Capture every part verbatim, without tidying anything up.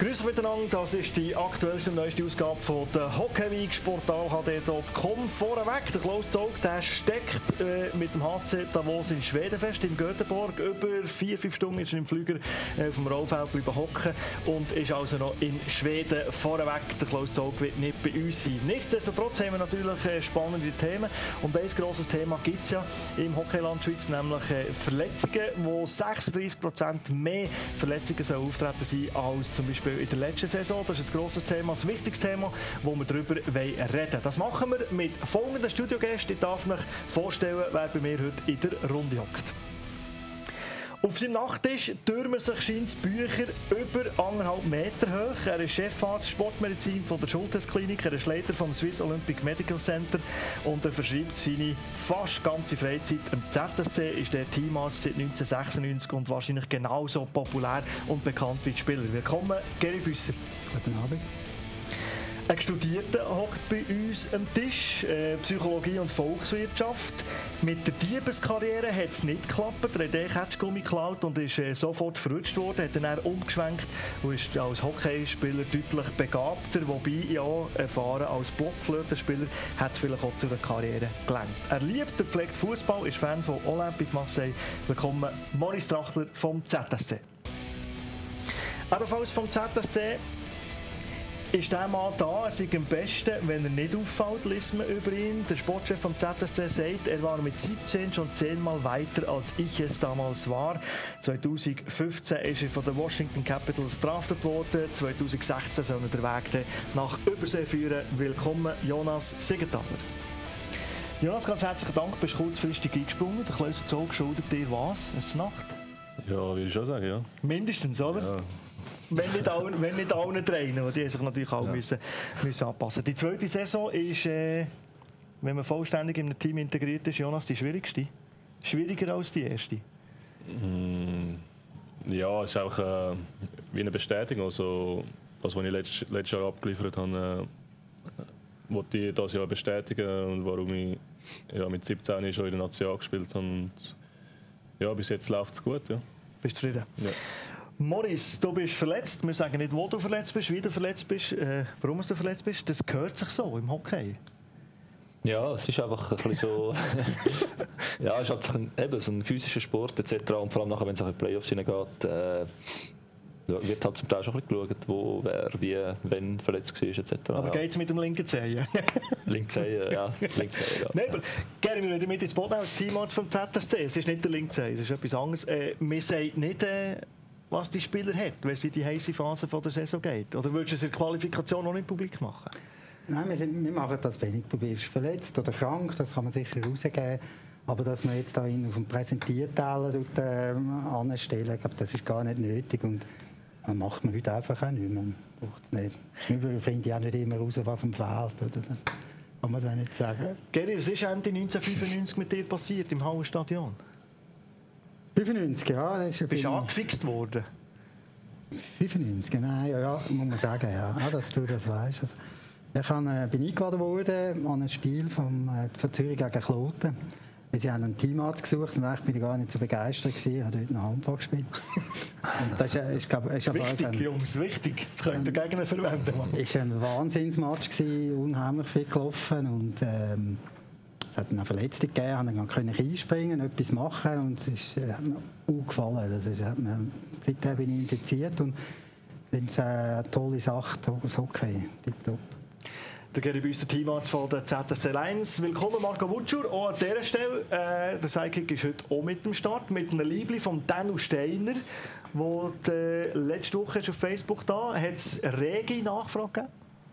Grüße miteinander, das ist die aktuellste und neueste Ausgabe von der Hockey Week, sportal h d punkt com. Vorweg, der Klaus Zog, der steckt äh, mit dem H C Davos in Schweden fest, in Göteborg. Über vier, fünf Stunden ist er im Flüger äh, auf dem Rollfeld bleiben hocken und ist also noch in Schweden. Vorweg, der Klaus Zog wird nicht bei uns sein. Nichtsdestotrotz haben wir natürlich äh, spannende Themen und ein grosses Thema gibt es ja im Hockeyland Schweiz, nämlich äh, Verletzungen, wo sechsunddreissig Prozent mehr Verletzungen sollen auftreten sein als zum Beispiel in der letzten Saison. Das ist ein grosses Thema, ein wichtiges Thema, wo wir darüber reden wollen. Das machen wir mit folgenden Studiogästen. Ich darf mich vorstellen, wer bei mir heute in der Runde hockt. Auf seinem Nachttisch türmen sich scheint Bücher über anderthalb Meter hoch. Er ist Chefarzt Sportmedizin von der Schulthess-Klinik, er ist Leiter vom Swiss Olympic Medical Center und er verschreibt seine fast ganze Freizeit am Z S C, ist der Teamarzt seit neunzehnhundertsechsundneunzig und wahrscheinlich genauso populär und bekannt wie die Spieler. Willkommen, Geri Büsser. Guten Abend. Ein Studierter hockt bei uns am Tisch, äh, Psychologie und Volkswirtschaft. Mit der Diebeskarriere hat es nicht geklappt. Er hat den Ketschgummi geklaut und ist äh, sofort verrutscht worden, hat dann umgeschwenkt und ist als Hockeyspieler deutlich begabter, wobei ja erfahren als Blockflötenspieler hat es vielleicht auch zu einer Karriere gelangt. Er liebt und pflegt Fußball, ist Fan von Olympique Marseille. Willkommen, Maurice Trachler vom Z S C. Ebenfalls vom Z S C ist der Mann da, er sei am besten, wenn er nicht auffällt, liest man über ihn. Der Sportchef vom Z S C sagt, er war mit siebzehn schon zehnmal weiter, als ich es damals war. zweitausendfünfzehn ist er von den Washington Capitals draftet worden. zweitausendsechzehn soll er den Weg nach Übersee führen. Willkommen, Jonas Siegenthaler. Jonas, ganz herzlichen Dank, bist kurzfristig eingesprungen. Der Klaus Zog schuldet dir was? Eine Nacht? Ja, würde ich schon sagen, ja. Mindestens, oder? Ja. Wenn nicht alle, wenn nicht alle trainen, die sich natürlich auch ja. müssen, müssen anpassen. Die zweite Saison ist, äh, wenn man vollständig in einem Team integriert ist, Jonas, die schwierigste. Schwieriger als die erste. Mm, ja, es ist auch äh, wie eine Bestätigung. Also, das, was ich letztes, letztes Jahr abgeliefert habe, äh, wollte ich das Jahr bestätigen und warum ich ja, mit siebzehn schon in der Nation gespielt habe. Und, ja, bis jetzt läuft es gut. Ja. Bist du zufrieden? Ja. Maurice, du bist verletzt. Wir sagen nicht, wo du verletzt bist, wie du verletzt bist, äh, warum du verletzt bist. Das gehört sich so im Hockey. Ja, es ist einfach ein bisschen so. Ja, es ist einfach ein, eben, so ein physischer Sport et cetera. Und vor allem nachher, wenn es auch in die Playoffs hineingeht, äh, wird halt zum Teil schon ein bisschen geschaut, wo wer, wie, wenn verletzt war et cetera. Aber ja. geht es mit dem linken Zehen? Linke Zehen, ja. Linke Zehen, ja. Nein, aber gerne, wir reden mit ins Boot als Teamarzt vom Z S C. Es ist nicht der linke Zehen, es ist etwas anderes. Äh, wir sagen nicht, äh, was die Spieler hat, wenn sie in die heiße Phase von der Saison geht? Oder würdest du es in der Qualifikation noch nicht publik machen? Nein, wir, sind, wir machen das wenig publik. Ist verletzt oder krank, das kann man sicher rausgeben. Aber dass man jetzt da ihn auf dem Präsentierteller dort, äh, anstellen, glaube, das ist gar nicht nötig. Und das macht man heute einfach auch nicht. Man braucht es nicht. Wir finden ja nicht immer raus, was ihm fehlt. Oder? Das kann man das nicht sagen. Geri, was ist Ende neunzehnhundertfünfundneunzig mit dir passiert im Hallenstadion? fünfundneunzig, ja. Das ist Bist du angefixt worden? fünfundneunzig, nein, ja, ja, muss man sagen, ja, dass du das weißt. Also, ich kann, äh, bin eingeladen worden an ein Spiel vom, äh, von Zürich gegen Kloten. Sie haben einen Teamarzt gesucht und eigentlich bin ich gar nicht so begeistert gewesen. Ich habe dort noch Handball gespielt. Und das ist, ist, glaub, ist wichtig, ein, Jungs, wichtig. Das könnt ihr gegen verwenden. Es war ein Wahnsinnsmatch gewesen, unheimlich viel gelaufen und ähm, es hat eine Verletzung gegeben, ich konnte einspringen, etwas machen und es ist, äh, hat mir auch gefallen. Das ist, hat mir, seitdem bin ich infiziert und finde es eine tolle Sache, das Hockey, tipptopp. Der Geri Büsser, Teamarzt von der Z S C eins. Willkommen, Marco Wutschur. Auch an dieser Stelle, äh, der Sidekick ist heute auch mit dem Start, mit einem Liebling von Danu Steiner, wo die letzte Woche ist auf Facebook da. Hat es rege Nachfrage gegeben?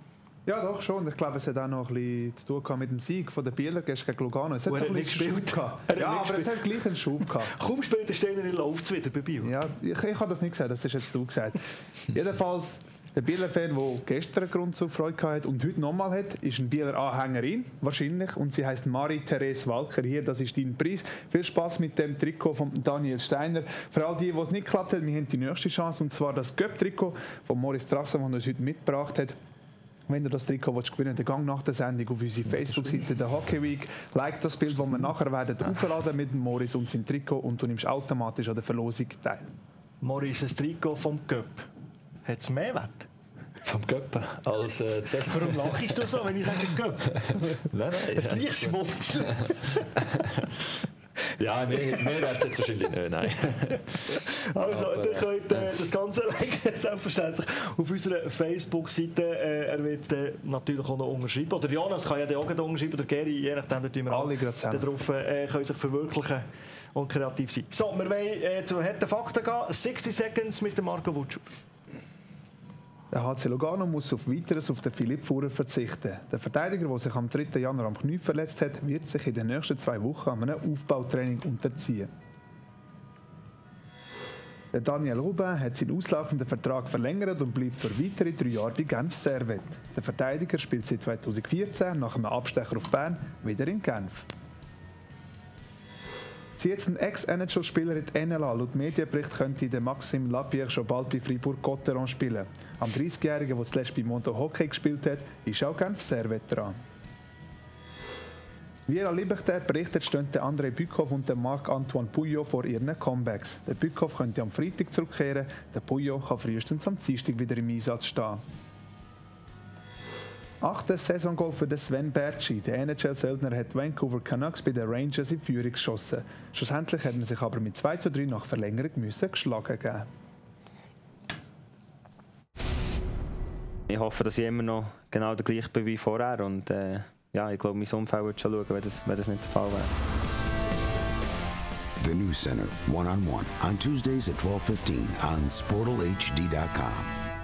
Ja, doch schon. Ich glaube, es hat auch noch ein bisschen zu tun mit dem Sieg von den Bieler gegen Lugano. Es hat er ein nicht gespielt. Ja, aber es hat gleich einen Schub gehabt. Kaum spielt der Steiner, läuft es wieder bei Biel. Ja, ich, ich habe das nicht gesagt, das hast jetzt du gesagt. Jedenfalls, der Bieler-Fan, der gestern einen Grund zur Freude hatte und heute nochmal hat, ist ein Bieler Anhängerin, wahrscheinlich. Und sie heisst Marie-Therese Walker. Hier, das ist dein Preis. Viel Spaß mit dem Trikot von Daniel Steiner. Für all die, die es nicht geklappt hat, wir haben die nächste Chance. Und zwar das Göpp-Trikot von Maurice Trachler, das er uns heute mitgebracht hat. Wenn du das Trikot willst, gewinnen willst, dann gang nach der Sendung auf unsere Facebook-Seite der Hockey Week. Like das Bild, das wir nachher werden aufladen mit dem Maurice und seinem Trikot und du nimmst automatisch an der Verlosung teil. Maurice, ein Trikot vom Göpp. hat es mehr Wert? Vom Göppen als äh, die Saison. Warum lachst du so, wenn ich sage Göpp? Nein, nein. Ein leichtes Schmunzeln. Ja, mehr, mehr Wert jetzt wahrscheinlich nicht, nein. Also, Aber, ihr könnt äh, das Ganze selbstverständlich auf unserer Facebook-Seite. Äh, er wird äh, natürlich auch noch unterschreiben. Oder Jonas kann ja dann auch noch unterschreiben. Oder Geri, je nachdem, da wir alle gerade zusammen darauf äh, können sich verwirklichen und kreativ sein. So, wir wollen äh, zu harten Fakten gehen. sechzig Seconds mit dem Marco Wutschub. Der H C Lugano muss auf Weiteres auf den Philipp Furrer verzichten. Der Verteidiger, der sich am dritten Januar am Knie verletzt hat, wird sich in den nächsten zwei Wochen an einem Aufbautraining unterziehen. Der Daniel Rubin hat seinen auslaufenden Vertrag verlängert und bleibt für weitere drei Jahre bei Genf Servette. Der Verteidiger spielt seit zweitausendvierzehn nach einem Abstecher auf Bern wieder in Genf. Sie jetzt ein Ex-N H L-Spieler in die N L A. Laut Medienbericht könnte der Maxime Lapierre schon bald bei Fribourg-Gotteron spielen. Am dreißigjährigen, der zuletzt bei Monto Hockey gespielt hat, ist auch Genf Servette dran. Wie er Liberté berichtet, stehen der André Bückhoff und der Marc-Antoine Pouillot vor ihren Comebacks. Der Bückhoff könnte am Freitag zurückkehren, der Pouillot kann frühestens am Dienstag wieder im Einsatz stehen. Achtes Saisongoal für Sven Bertschi. Der N H L-Söldner hat Vancouver Canucks bei den Rangers in Führung geschossen. Schlussendlich hat man sich aber mit zwei zu drei nach Verlängerung müssen geschlagen geben. Ich hoffe, dass ich immer noch genau der gleiche bin wie vorher. Und äh, ja, ich glaube, mein Umfeld wird schon schauen, wenn das, wenn das nicht der Fall wäre. The News Center, one-on-one, on Tuesdays at twelve fifteen on sportal h d dot com.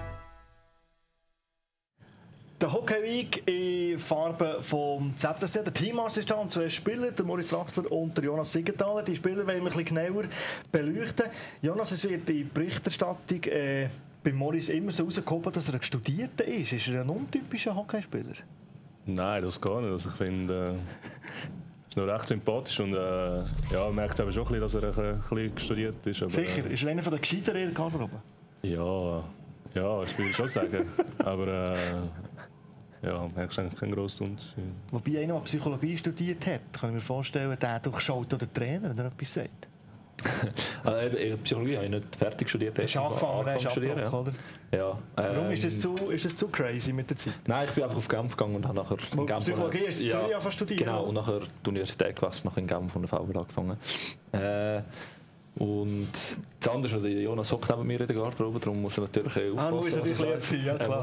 Der Hockey Week in Farben vom Z S C. Der Teamassistent, zwei Spieler, der Moritz Draxler und der Jonas Siegenthaler. Die Spieler wollen wir ein bisschen genauer beleuchten. Jonas, es wird in der Berichterstattung äh, bei Moritz immer so rausgekommen, dass er ein Studierter ist. Ist er ein untypischer Hockeyspieler? Nein, das gar nicht. Also ich finde, äh, ist noch recht sympathisch und äh, ja, man merkt aber schon ein bisschen, dass er ein bisschen studiert ist. Aber, Sicher, äh, ist er einer der Gescheiteren in der Garderobe? Ja, ja, das würde ich schon sagen. Aber äh, ja, merkst eigentlich keinen grossen Unterschied. Wobei einer, der Psychologie studiert hat, kann ich mir vorstellen, der durchschaut oder Trainer, wenn er etwas sagt. Also, eben, Psychologie habe ich nicht fertig studiert. Du hast angefangen, hast studieren, ja. oder? Ja, ähm, Warum ist das, zu, ist das zu crazy mit der Zeit? Nein, ich bin einfach auf Genf gegangen und habe nachher in Genf... Psychologie hast du in Zürich angefangen studieren? Genau, und nachher die Universität gewesen, nachher in Genf von der V W L angefangen. Äh, und das andere ist, der Jonas hockt neben mir in der Garderobe, darum muss er natürlich aufpassen. Ah, muss natürlich lieb sein, ja klar.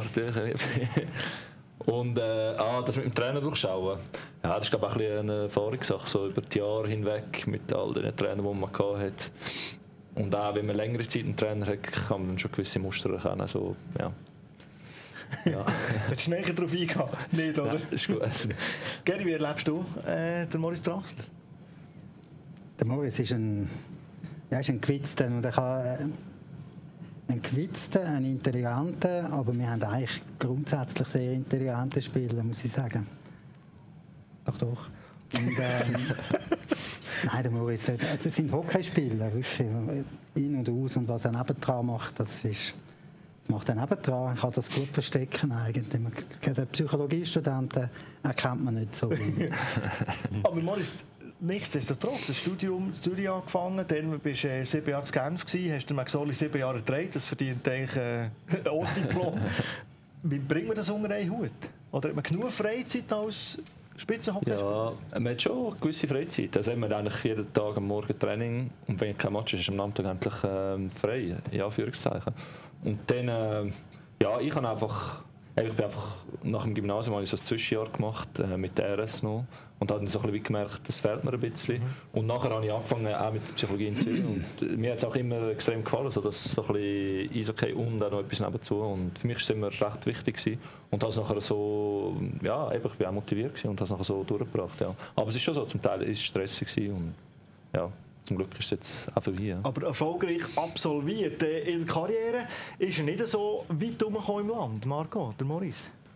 Und äh, ah, das mit dem Trainer durchschauen, ja, das ist glaube ich ein bisschen eine Erfahrungssache, so über die Jahre hinweg mit all den Trainern, die man hatte. Und auch wenn man längere Zeit einen Trainer hat, kann man dann schon gewisse Muster erkennen. So, ja. Ja. Willst du näher darauf eingehen? Nicht, oder? Ja, ist gut. Geri, wie erlebst du äh, den Moritz Draxler? Der Moritz ist ein, ja, ist ein Gewitzter und er kann... Äh, ein gewitzter, ein intelligenter, aber wir haben eigentlich grundsätzlich sehr intelligente Spieler, muss ich sagen. Doch, doch. Und, ähm, nein, der Moritz, also es sind Hockeyspieler, wirklich. In- und aus und was er nebendran macht, das ist... macht er nebendran, kann das gut verstecken eigentlich. Den Psychologiestudenten erkennt man nicht so. Aber Moritz, nichtsdestotrotz, das Studium in Zürich angefangen, dann bist du äh, sieben Jahre in Genf gewesen, hast den Maxoli sieben Jahre gedreht, das verdient eigentlich äh, ein Ostdiplom. Wie bringt man das unter einen Hut? Oder hat man genug Freizeit als Spitzenhockeyspieler? Ja, man hat schon eine gewisse Freizeit. Also haben wir eigentlich jeden Tag am Morgen Training und wenn kein Match ist, ist am Nachmittag endlich ähm, frei, in Anführungszeichen. Und dann, äh, ja, ich habe einfach, ich bin einfach nach dem Gymnasium habe ich so ein Zwischenjahr gemacht äh, mit der R S noch und habe dann so ein bisschen gemerkt, das fehlt mir ein bisschen. Mhm. Und nachher habe ich angefangen auch mit der Psychologie in Zürich und mir hat es auch immer extrem gefallen, so dass so ein bisschen Eishockey und auch noch etwas nebenzu und für mich war es immer recht wichtig gewesen. Und habe es nachher so, ja, ich war auch motiviert gewesen und habe es nachher so durchgebracht, ja. Aber es ist schon so, zum Teil ist es stressig gewesen und ja. Zum Glück ist es jetzt auch vorbei. Ja. Aber erfolgreich absolviert. In der Karriere ist er nicht so weit herumgekommen im Land, Marco, der Moritz?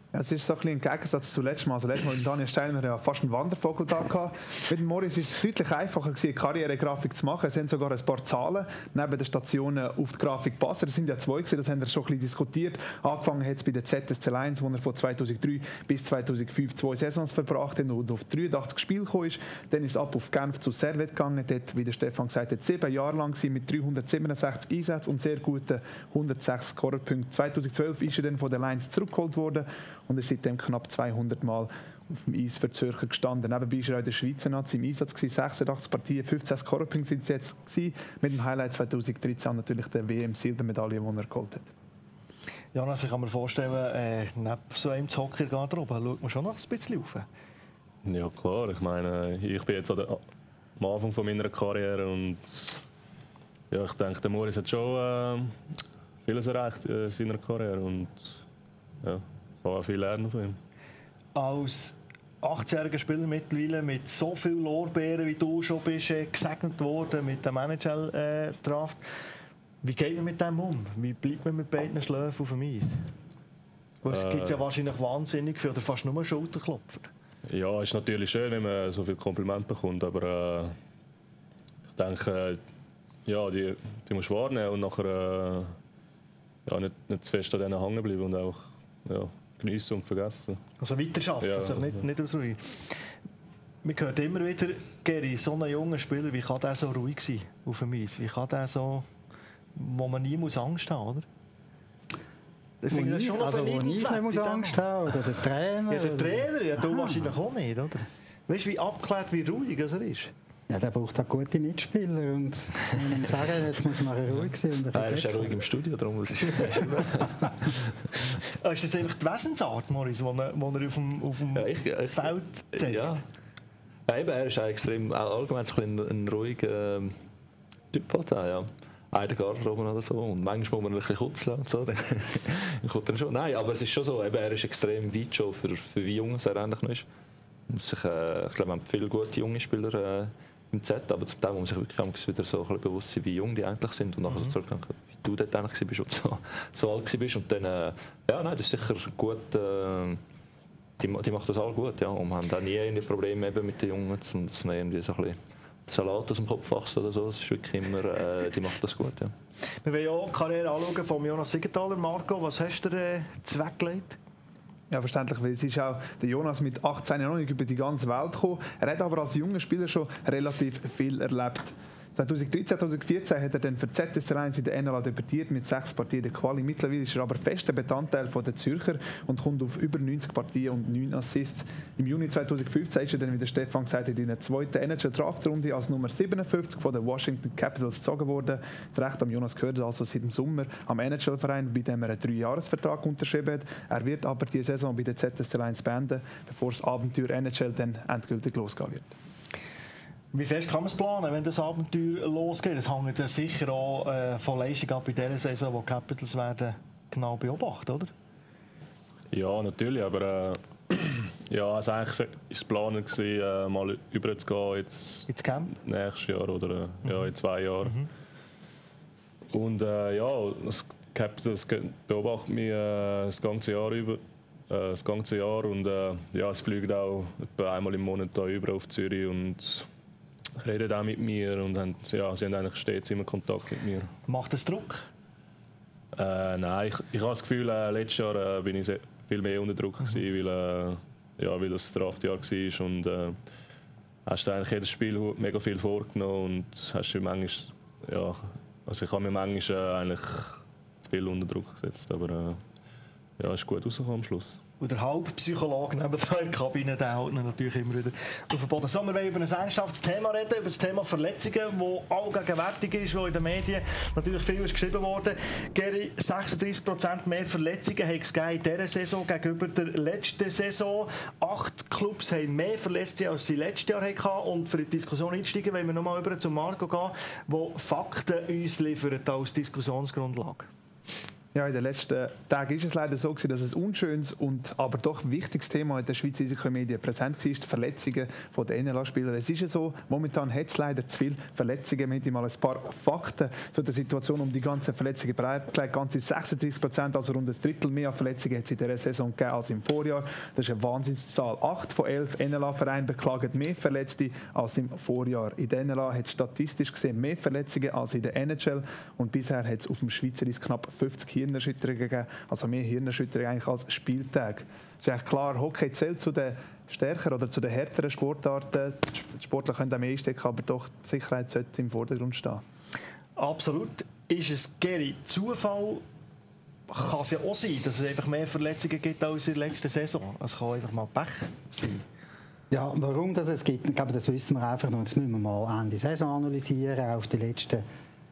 Ja, es ist so ein bisschen im Gegensatz zu letztem Mal. Also letztes Mal mit Daniel Steiner ja fast einen Wandervogel da gehabt. Mit Morris ist es deutlich einfacher gewesen, eine Karrieregrafik zu machen. Es sind sogar ein paar Zahlen neben den Stationen auf die Grafik passen. Das sind ja zwei gewesen, das haben wir schon ein bisschen diskutiert. Angefangen hat es bei der Z S C Lions, wo er von zweitausenddrei bis zweitausendfünf zwei Saisons verbracht hat und auf dreiundachtzig Spiele gekommen ist. Dann ist es ab auf Genf zu Servette gegangen. Dort, wie der Stefan gesagt hat, sieben Jahre lang mit dreihundertsiebenundsechzig Einsätzen und sehr guten hundertsechs Scorerpunkten. zweitausendzwölf ist er dann von den Lions zurückgeholt worden und ist seitdem knapp zweihundert Mal auf dem Eis für Zürcher gestanden. Nebenbei war er auch in der Schweizer Nazi im Einsatz gewesen, sechsundachtzig Partien, fünfzehn Scorerpunkte sind es jetzt gewesen. Mit dem Highlight zweitausenddreizehn natürlich der W M-Silbermedaille, die er geholt hat. Ja, also ich kann mir vorstellen, äh, neben so einem Zocker in der Garderobe schaut man schon noch ein bisschen auf. Ja klar, ich meine, ich bin jetzt an der, am Anfang von meiner Karriere und ja, ich denke, der Morris hat schon äh, vieles erreicht in seiner Karriere und ja, ich kann auch viel lernen von ihm. Als achtzehnjähriger Spieler mittlerweile mit so vielen Lorbeeren, wie du schon bist, äh, gesegnet worden mit dem N H L-Draft. Wie geht man mit dem um? Wie bleibt man mit beiden Schläfen auf dem Eis? Es äh, gibt ja wahrscheinlich wahnsinnig viel oder fast nur Schulterklopfer. Ja, es ist natürlich schön, wenn man so viel Kompliment bekommt, aber äh, ich denke, ja, die, die musst du wahrnehmen und nachher äh, ja, nicht, nicht zu fest an denen hängen bleiben und auch ja, geniessen und vergessen. Also weiterarbeiten, ja. Sich nicht, nicht ausruhen. Man hört immer wieder, Geri, so ein junger Spieler, wie kann der so ruhig sein auf dem Eis? Wie kann der so, wo man nie muss Angst haben, oder? Ich finde das schon noch also, wo ich nicht muss Angst haben, oder der Trainer? Ja, der Trainer, ja, du wahrscheinlich auch nicht, oder? Weißt du, wie abgeklärt, wie ruhig er ist? Ja, der braucht auch gute Mitspieler und wenn man sagen, jetzt muss man ruhig sein. Und er ist ja ruhig im Studio, darum muss ich. Ist das einfach die Wesensart, Morris, die er, er auf dem, auf dem ja, ich, ich, Feld zeigt? Ja. Ja, eben, er ist auch extrem, allgemein ein, ein ruhiger ähm, Typ. Halt, ja. Eine Garderobe oder so. Und manchmal muss man ein bisschen kutzeln und so. Dann kommt er schon. Nein, aber es ist schon so, eben, er ist extrem weit schon für, für wie jung er eigentlich noch ist. Sich, äh, ich glaube, wir haben viele gute junge Spieler äh, im Z, aber zum Teil muss man sich wirklich wieder so ein bisschen bewusst sein, wie jung die eigentlich sind und nachher mhm. zurückdenken, wie du dort eigentlich bist und so, so alt bist. Und dann, äh, ja, nein, das ist sicher gut. Äh, die, die macht das all gut, ja. Und haben auch nie irgendwie Probleme eben mit den Jungen, dass man irgendwie so ein bisschen Salat aus dem Kopf wächst oder so. Das ist wirklich immer, äh, die macht das gut, ja. Wir wollen ja auch die Karriere anschauen von Jonas Siegenthaler. Marco, was hast du dir äh, zweckgelegt? Ja, verständlich, weil es ist auch der Jonas mit achtzehn noch nicht über die ganze Welt gekommen. Er hat aber als junger Spieler schon relativ viel erlebt. zweitausenddreizehn, zweitausendvierzehn hat er dann für Z S C Lions in der N L A debütiert mit sechs Partien der Quali. Mittlerweile ist er aber fester Bestandteil von der Zürcher und kommt auf über neunzig Partien und neun Assists. Im Juni zweitausendfünfzehn ist er dann, wie der Stefan gesagt hat, in der zweiten N H L-Draftrunde als Nummer siebenundfünfzig von den Washington Capitals gezogen worden. Das Recht am Jonas gehört also seit dem Sommer am N H L-Verein, bei dem er einen Dreijahresvertrag unterschrieben hat. Er wird aber die Saison bei der Z S C Lions beenden, bevor das Abenteuer N H L dann endgültig losgehen wird. Wie fest kann man es planen, wenn das Abenteuer losgeht? Das hängt ja sicher auch äh, von Leistung ab in dieser Saison, wo die Capitals werden genau beobachten, oder? Ja, natürlich, aber äh, ja, also eigentlich war es Plan, äh, mal überzugehen jetzt ins Camp? Nächstes Jahr oder äh, mhm. ja, in zwei Jahren. Mhm. Und äh, ja, das Capitals beobachtet mich äh, das ganze Jahr über. Äh, das ganze Jahr und äh, ja, es fliegt auch etwa einmal im Monat da über auf Zürich und reden auch mit mir und haben, ja, sie haben eigentlich stets immer Kontakt mit mir. Macht das Druck? Äh, nein, ich, ich habe das Gefühl, äh, letztes Jahr äh, bin ich sehr, viel mehr unter Druck gewesen, mhm. weil, äh, ja, weil das Draftjahr war und äh, hast du eigentlich jedes Spiel mega viel vorgenommen und hast du manchmal, ja, also ich habe mir manchmal äh, eigentlich zu viel unter Druck gesetzt, aber äh, ja, es ist gut rausgekommen am Schluss. Und der Hauptpsychologe neben der Kabine, der hält natürlich immer wieder auf den Boden. So, wir wollen über ein ernsthaftes Thema reden, über das Thema Verletzungen, das allgegenwärtig ist, wo in den Medien natürlich viel ist geschrieben worden. Geri, sechsunddreißig Prozent mehr Verletzungen hat es in dieser Saison gegenüber der letzten Saison. Acht Clubs haben mehr Verletzte, als sie letztes Jahr hatten. Und für die Diskussion einsteigen, wollen wir nochmal über zu Marco gehen, der Fakten uns liefert als Diskussionsgrundlage. Ja, in den letzten Tagen ist es leider so gewesen, dass ein unschönes und aber doch wichtiges Thema in der Schweizer Eishockey-Medien präsent war, die Verletzungen der N L A-Spieler. Es ist ja so, momentan hat es leider zu viele Verletzungen. Wir haben mal ein paar Fakten zu der Situation um die ganzen Verletzungen bereitgelegt. Ganze sechsunddreißig Prozent, also rund ein Drittel mehr Verletzungen hat es in dieser Saison gegeben als im Vorjahr. Das ist eine Wahnsinnszahl. Acht von elf N L A-Vereinen beklagen mehr Verletzte als im Vorjahr. In der N L A hat es statistisch gesehen mehr Verletzungen als in der N H L und bisher hat es auf dem Schweizer Eis knapp fünfzig Hirnerschütterungen gegeben, also mehr Hirnerschütterungen eigentlich als Spieltag. Es ist eigentlich klar, Hockey zählt zu den stärkeren oder zu den härteren Sportarten. Die Sportler können auch mehr einstecken, aber doch die Sicherheit sollte im Vordergrund stehen. Absolut. Ist es, Geri, Zufall? Kann es ja auch sein, dass es einfach mehr Verletzungen gibt als in der letzten Saison. Es kann einfach mal Pech sein. Ja, warum das es gibt, ich glaube, das wissen wir einfach noch. Das müssen wir mal Ende Saison analysieren, auf die letzten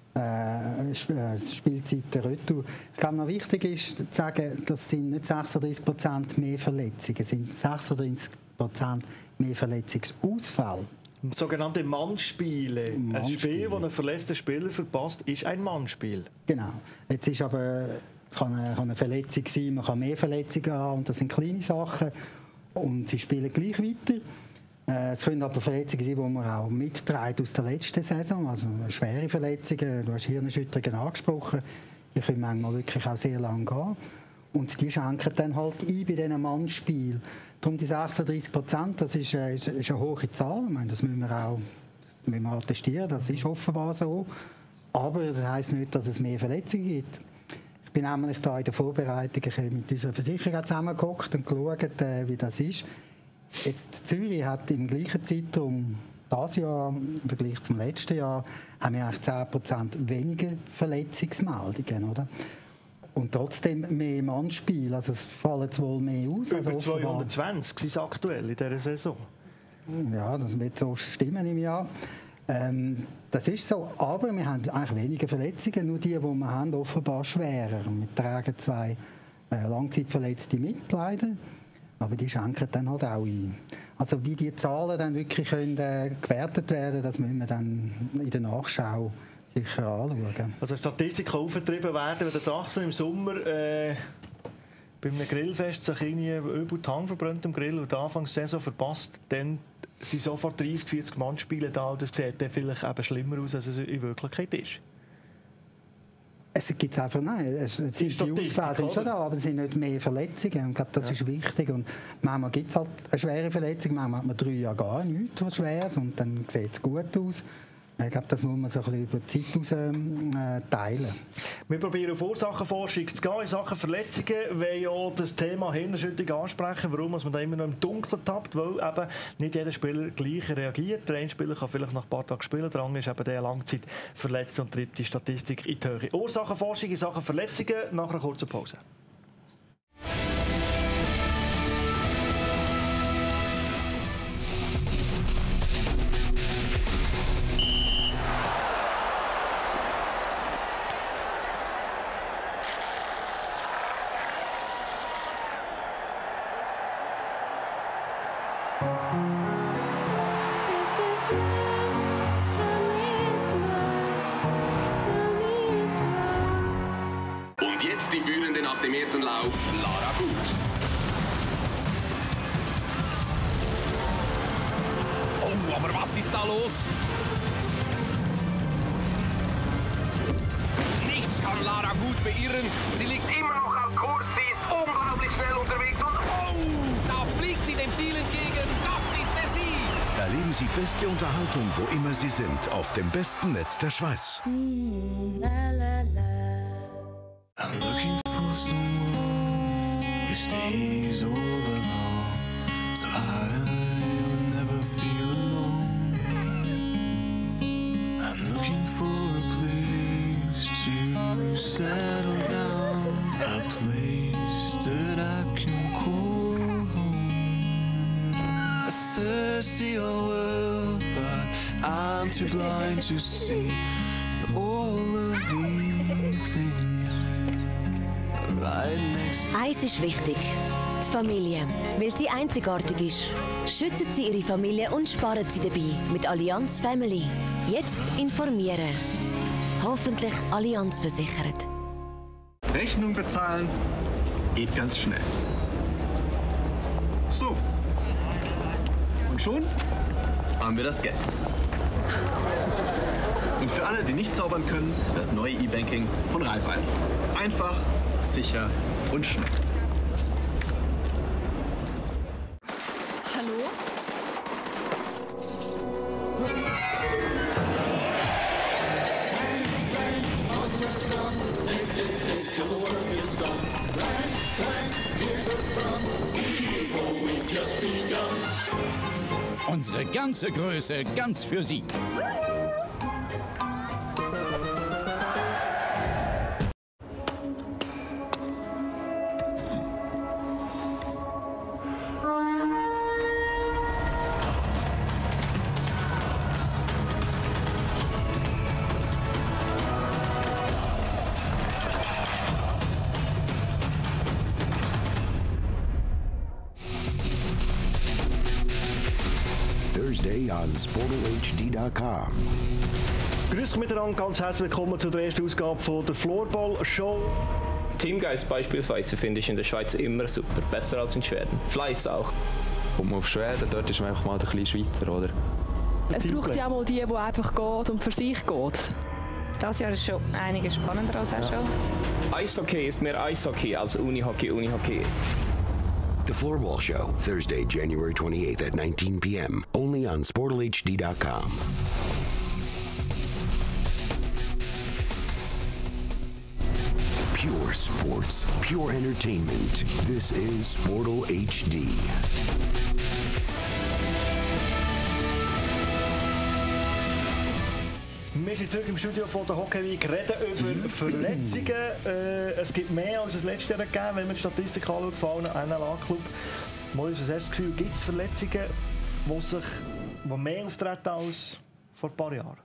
Äh, Spielzeiten retour. Ich glaube, noch wichtig ist zu sagen, das sind nicht sechsunddreißig Prozent mehr Verletzungen, es sind sechsunddreißig Prozent mehr Verletzungsausfälle. Sogenannte Mannspiele. Mannspiele. Ein Spiel, das ein verletzter Spieler verpasst, ist ein Mannspiel. Genau. Jetzt ist aber, es kann eine, kann eine Verletzung sein, man kann mehr Verletzungen haben und das sind kleine Sachen und sie spielen gleich weiter. Es können aber Verletzungen sein, die man auch mitträgt aus der letzten Saison, also schwere Verletzungen. Du hast Hirnerschütterungen angesprochen, die können manchmal wirklich auch sehr lang gehen. Und die schenken dann halt ein bei diesen Mannspielen. Darum die sechsunddreißig Prozent, das ist, äh, ist, ist eine hohe Zahl. Ich meine, das müssen wir auch das müssen wir attestieren, das ist offenbar so. Aber das heisst nicht, dass es mehr Verletzungen gibt. Ich bin nämlich da in der Vorbereitung mit unserer Versicherung zusammengehockt und geschaut, äh, wie das ist. Jetzt Zürich hat im gleichen Zeitraum dieses Jahr im Vergleich zum letzten Jahr haben wir eigentlich zehn Prozent weniger Verletzungsmeldungen, oder? Und trotzdem mehr Mannspiel, also es fallen wohl mehr aus. Über also zweihundertzwanzig sind es aktuell in dieser Saison. Ja, das wird so stimmen im Jahr. Ähm, das ist so, aber wir haben eigentlich weniger Verletzungen, nur die, die wir haben, offenbar schwerer. Wir tragen zwei äh, Langzeitverletzte mit, leider. Aber die schenken dann halt auch ein. Also wie die Zahlen dann wirklich können, äh, gewertet werden, das müssen wir dann in der Nachschau sicher anschauen. Also Statistik kann aufgetrieben werden, wenn der Dachsen im Sommer äh, bei einem Grillfest sich irgendwie übel die Hand verbrennt am Grill und die Anfangssaison verpasst, dann sind sofort dreißig, vierzig Mannspiele da und das sieht dann vielleicht eben schlimmer aus, als es in Wirklichkeit ist. Es gibt einfach, nein, es sind die Ausfälle sind schon da, aber es sind nicht mehr Verletzungen. Ich glaube, das ja. ist wichtig. Und manchmal gibt es halt eine schwere Verletzung, manchmal hat man drei Jahre gar nichts, was Schweres, und dann sieht es gut aus. Ich glaube, das muss man so ein bisschen über die Zeit aus äh, teilen. Wir probieren auf Ursachenforschung zu gehen in Sachen Verletzungen, weil ja das Thema Hirnerschütterung ansprechen, warum man da immer noch im Dunkeln tappt, weil eben nicht jeder Spieler gleich reagiert. Der eine Spieler kann vielleicht nach ein paar Tagen spielen, der andere ist eben der Langzeit verletzt und treibt die Statistik in die Höhe. Ursachenforschung in Sachen Verletzungen nach einer kurzen Pause. Die Führende nach dem ersten Lauf, Lara Gut. Oh, aber was ist da los? Nichts kann Lara Gut beirren. Sie liegt immer noch am Kurs. Sie ist unglaublich schnell unterwegs und oh, da fliegt sie dem Ziel entgegen. Das ist der Sieg. Erleben Sie beste Unterhaltung, wo immer Sie sind, auf dem besten Netz der Schweiz. Mm, la, la, la. I'm looking for someone who stays all along, so I will never feel alone. I'm looking for a place to settle down, a place that I can call home. A thirsty old world, but I'm too blind to see all of these things. Eins ist wichtig, die Familie. Weil sie einzigartig ist, schützen Sie Ihre Familie und sparen Sie dabei mit Allianz Family. Jetzt informieren. Hoffentlich Allianz versichert. Rechnung bezahlen geht ganz schnell. So. Und schon haben wir das Geld. Und für alle, die nicht zaubern können, das neue E-Banking von Raiffeisen. Einfach, sicher und schnell. Hallo? Unsere ganze Größe ganz für Sie. Thursday on Sportal H D dot com. Grüß euch miteinander, ganz herzlich willkommen zu der ersten Ausgabe von der Floorball Show. Teamgeist beispielsweise finde ich in der Schweiz immer super, besser als in Schweden. Fleiß auch. Und auf Schweden, dort ist man einfach mal der kleine Schweizer, oder? Es braucht ja mal die, die einfach geht und für sich geht. Das Jahr ist schon einiges spannender als auch schon. Eishockey ist mehr Eishockey als Unihockey Unihockey ist. The Floorball Show, Thursday, January twenty-eighth at nineteen p m only on Sportal H D dot com. Pure sports, pure entertainment. This is Sportal H D. Wir sind zurück im Studio von der Hockey Week, reden über Verletzungen. Äh, es gibt mehr als es letztes Jahr gegeben, wenn man die Statistik anschaut von allen N L A-Club. Moritz, was hast du das Gefühl, gibt es Verletzungen, die, sich, die mehr auftreten als vor ein paar Jahren?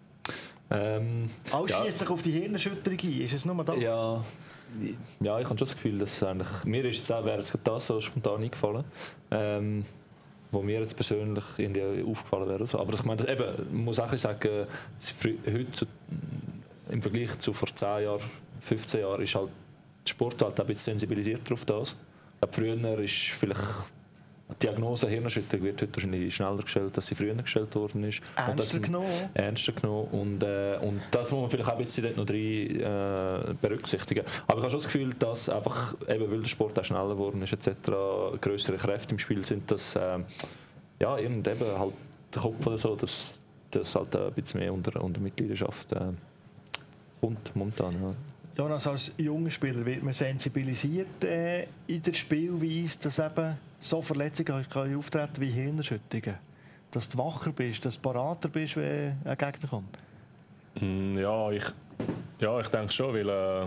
Ähm, Alles ja. schießt sich auf die Hirnerschütterung ein, ist es nur das? Ja, ja, ich habe schon das Gefühl, dass eigentlich, mir ist jetzt auch, wäre jetzt das so spontan eingefallen, ähm, wo mir jetzt persönlich irgendwie aufgefallen wäre. Also. Aber ich meine, eben, man muss auch sagen, heute im Vergleich zu vor zehn Jahren, fünfzehn Jahren ist halt der Sport halt ein bisschen sensibilisiert auf das. Ich glaube, früher ist vielleicht die Diagnose Hirnerschütterung wird heute wahrscheinlich schneller gestellt, als sie früher gestellt worden ist. Ernster genommen. Ernster genommen. Und, äh, und das muss man vielleicht auch ein bisschen dort noch rein, äh, berücksichtigen. Aber ich habe schon das Gefühl, dass einfach, eben weil der Sport auch schneller geworden ist, et cetera, größere Kräfte im Spiel sind, dass äh, ja, eben halt der Kopf oder so, dass das halt ein bisschen mehr unter, unter Mitgliedschaft äh, kommt momentan. Ja. Jonas, als junger Spieler wird man sensibilisiert äh, in der Spielweise, dass eben so Verletzungen können auftreten wie Hirnerschütterungen. Dass du wacher bist, dass du parater bist, wenn ein Gegner kommt. Mm, ja, ich, ja, ich denke schon, weil äh,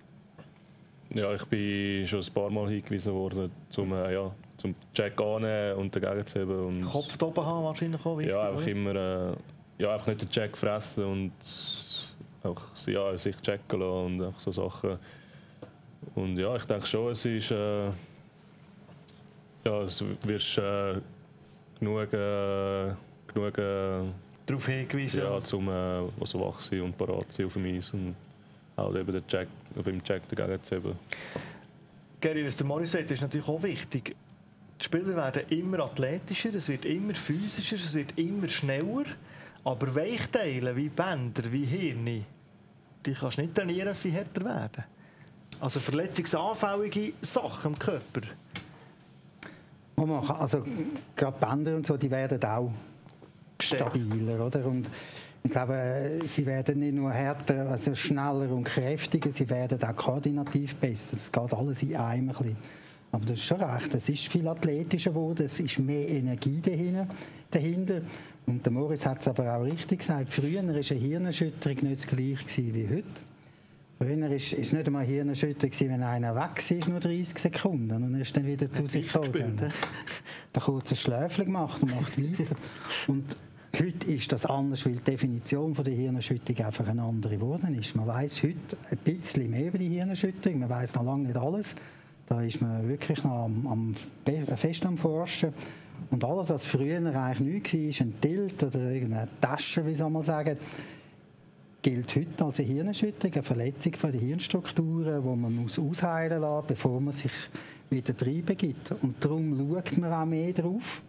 ja, ich bin schon ein paar Mal hingewiesen worden, zum, äh, ja, zum Check annehmen und dagegen zu haben. Und Kopf da oben haben wahrscheinlich auch wichtig, ja, einfach oder? immer äh, ja, einfach nicht den Check fressen und auch, ja, sich checken lassen und auch so Sachen. Und ja, ich denke schon, es ist äh, ja, es wirst äh, genug, äh, genug äh, darauf hingewiesen, ja, zum äh, also wach sein und parat sein auf dem Eis und auch eben den Check, beim Check dagegen zu haben. Gary, was der Morris sagt, ist natürlich auch wichtig. Die Spieler werden immer athletischer, es wird immer physischer, es wird immer schneller. Aber Weichteile wie Bänder, wie Hirne, die kannst du nicht trainieren, dass sie härter werden. Also verletzungsanfällige Sachen im Körper. Also gerade Bänder und so, die werden auch stabiler, oder? Und ich glaube, sie werden nicht nur härter, also schneller und kräftiger, sie werden auch koordinativ besser. Das geht alles in einem ein bisschen. Aber das ist schon recht, es ist viel athletischer geworden, es ist mehr Energie dahinter. Und der Moritz hat es aber auch richtig gesagt, früher war eine Hirnerschütterung nicht das gleiche wie heute. Früher war es nicht einmal eine Hirnerschütterung, wenn einer weg war, nur dreißig Sekunden. Und er ist dann wieder zu sich gekommen. Er hat kurz ein Schläfchen gemacht und macht weiter. Und heute ist das anders, weil die Definition von der Hirnerschütterung einfach eine andere geworden ist. Man weiss heute ein bisschen mehr über die Hirnerschütterung, man weiss noch lange nicht alles. Da ist man wirklich noch am, am, fest am Forschen. Und alles, was früher eigentlich nichts war, ein Tilt oder irgendeine Tasche, wie soll man sagen, gilt heute als eine Hirnerschütterung, eine Verletzung von den Hirnstrukturen, die man muss ausheilen lassen muss, bevor man sich wieder reinbegibt. Und darum schaut man auch mehr drauf.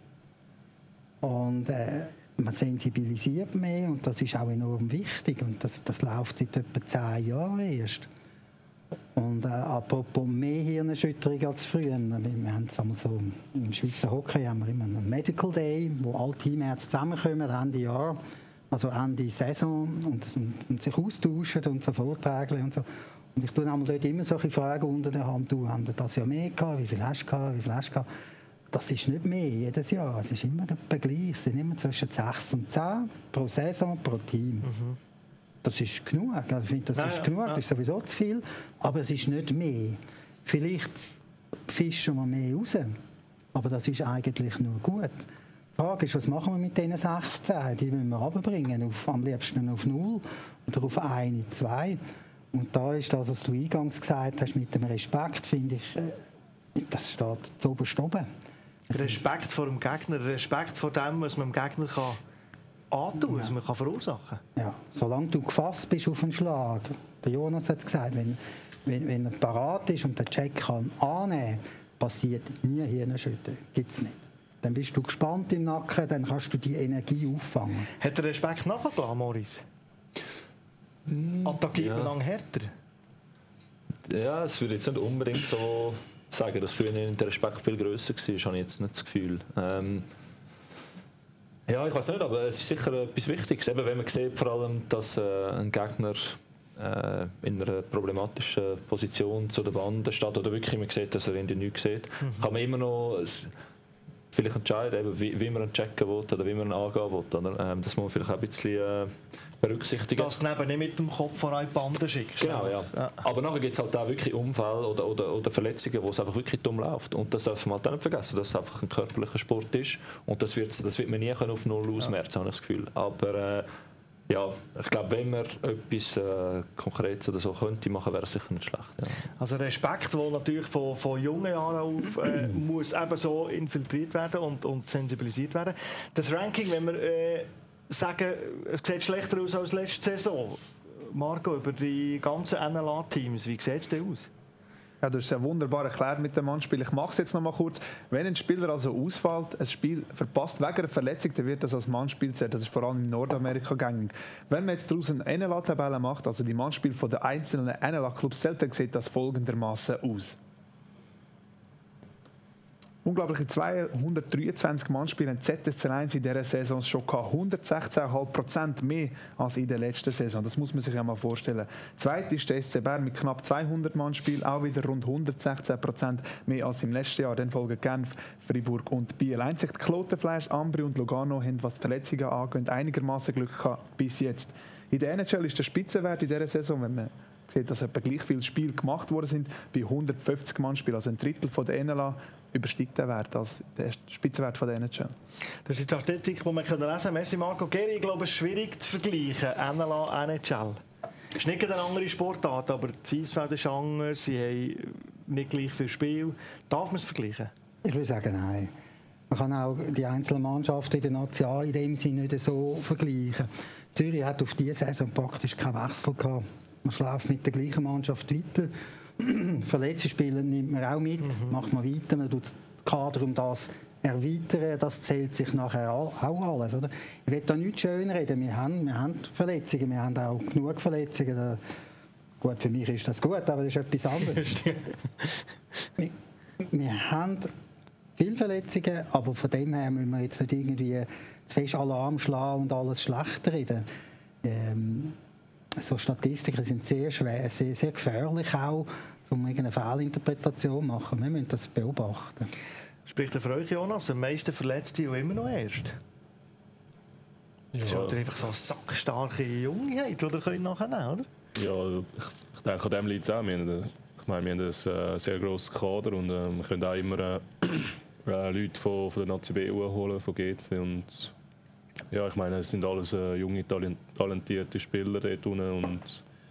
Und äh, man sensibilisiert mehr und das ist auch enorm wichtig. Und das, das läuft seit etwa zehn Jahren erst. Und äh, apropos mehr Hirnerschütterung als früher. Wir haben so, im Schweizer Hockey haben wir immer einen Medical Day, wo alle Teamärzte zusammenkommen, Ende Jahr, also Ende Saison, und, und, und sich austauschen und so vortragen und so. Und ich tue dort immer solche Fragen unter der Hand. Du hast das Jahr mehr gehabt, wie viel hast du gehabt, wie viel hast du gehabt? Das ist nicht mehr jedes Jahr, es ist immer etwa gleich. Es sind immer zwischen sechs und zehn pro Saison, pro Team. Mhm. Das ist genug. Ich finde, das ja, ist genug, ja. Das ist sowieso zu viel, aber es ist nicht mehr. Vielleicht fischen wir mehr raus, aber das ist eigentlich nur gut. Die Frage ist, was machen wir mit diesen sechzehn? Die müssen wir runterbringen, auf, am liebsten auf null oder auf eins, zwei. Und da ist das, was du eingangs gesagt hast, mit dem Respekt, finde ich, das steht zu oberst oben. Respekt vor dem Gegner, Respekt vor dem, was man dem Gegner kann antun, was man kann verursachen kann. Ja, solange du gefasst bist auf einen Schlag. Der Jonas hat es gesagt, wenn, wenn, wenn er parat ist und den Check kann annehmen, passiert nie Hirnerschütterung. Gibt es nicht. Dann bist du gespannt im Nacken, dann kannst du die Energie auffangen. Hat der Respekt nachgelassen, Maurice? Mm, Attackiert ja. man lang härter? Ja, es würde jetzt nicht unbedingt so sagen, dass früher der Respekt viel grösser war, habe ich jetzt nicht das Gefühl. Ähm, ja, ich weiß nicht, aber es ist sicher etwas Wichtiges. Eben, wenn man sieht, vor allem, dass äh, ein Gegner äh, in einer problematischen Position zu der Bande steht oder wirklich man sieht, dass er in den nichts sieht, mhm. kann man immer noch vielleicht entscheiden, eben, wie, wie man ihn checken will oder wie man ihn angehen will. Oder? Ähm, das muss man vielleicht auch ein bisschen äh, berücksichtigen. Dass du eben nicht mit dem Kopf vor eine Bande schickst. Genau, ja. ja. Aber nachher gibt es halt auch wirklich Unfälle oder, oder, oder Verletzungen, wo es einfach wirklich dumm läuft. Und das darf man halt auch nicht vergessen, dass es einfach ein körperlicher Sport ist. Und das wird, das wird man nie auf null ausmerzen, ja. habe ich das Gefühl. Aber äh, ja, ich glaube, wenn man etwas äh, Konkretes oder so könnte machen, wäre es sicher nicht schlecht. Ja. Also Respekt, der natürlich von, von jungen Jahren auf äh, muss eben so infiltriert werden und, und sensibilisiert werden. Das Ranking, wenn wir äh, sagen, es sieht schlechter aus als letzte Saison. Marco, über die ganzen N L A-Teams, wie sieht es denn aus? Ja, du hast es ja wunderbar erklärt mit dem Mannspiel. Ich mache es jetzt noch mal kurz. Wenn ein Spieler also ausfällt, ein Spiel verpasst wegen einer Verletzung, dann wird das als Mannspiel zählt. Das ist vor allem in Nordamerika gängig. Wenn man jetzt daraus eine N L A-Tabelle macht, also die Mannspiele der einzelnen N L A-Clubs zählt, dann sieht das folgendermaßen aus. Unglaubliche zweihundertdreiundzwanzig Mannspiele haben Z S C eins in dieser Saison schon gehabt. hundertsechzehn Komma fünf Prozent mehr als in der letzten Saison. Das muss man sich ja mal vorstellen. Zweit ist der S C Bern mit knapp zweihundert Mannspielen, auch wieder rund hundertsechzehn Prozent mehr als im letzten Jahr. Dann folgen Genf, Fribourg und Biel. Einzig die Klotenfleisch, Ambri und Lugano haben, was die Verletzungen angeht, einigermaßen Glück gehabt bis jetzt. In der N H L ist der Spitzenwert in dieser Saison, wenn man sieht, dass etwa gleich viele Spiele gemacht worden sind, bei hundertfünfzig Mannspielen, also ein Drittel von der N L A übersteigt den Wert als der Spitzenwert von der N H L. Das ist die Statistik, die man lesen kann. Merci Marco Geri. Ich glaube, es ist schwierig zu vergleichen, N L A, N H L. Es ist nicht eine andere Sportart, aber das Eisfeld ist anders, sie haben nicht gleich viel Spiel. Darf man es vergleichen? Ich würde sagen, nein. Man kann auch die einzelnen Mannschaften in der Nation in dem Sinne nicht so vergleichen. Zürich hat auf diese Saison praktisch keinen Wechsel gehabt. Man schläft mit der gleichen Mannschaft weiter. Verletzte Spieler nimmt man auch mit, mhm. macht man weiter, man tut das Kader um das erweitern, das zählt sich nachher auch alles. Oder? Ich will da nichts schönreden, wir haben, wir haben Verletzungen, wir haben auch genug Verletzungen. Da, gut, für mich ist das gut, aber das ist etwas anderes. wir, wir haben viele Verletzungen, aber von dem her müssen wir jetzt nicht irgendwie zu fest Alarm schlagen und alles schlecht reden. Ähm, So Statistiken sind sehr schwer, sehr, sehr gefährlich auch, um irgendeine Fehlinterpretation zu machen. Wir müssen das beobachten. Spricht er für euch, Jonas? Am meisten Verletzte und immer noch erst? Ja. Das ist halt einfach so eine sackstarke Jungheit, die ihr nachher nehmen könnt, oder? Ja, ich, ich denke, an dem liegt es auch. Wir haben, ich meine, wir haben ein äh, sehr grosses Kader und äh, wir können auch immer äh, äh, Leute von, von der Nazi B holen, von G C. Und ja, ich meine, es sind alles äh, junge, talentierte Spieler dort unten und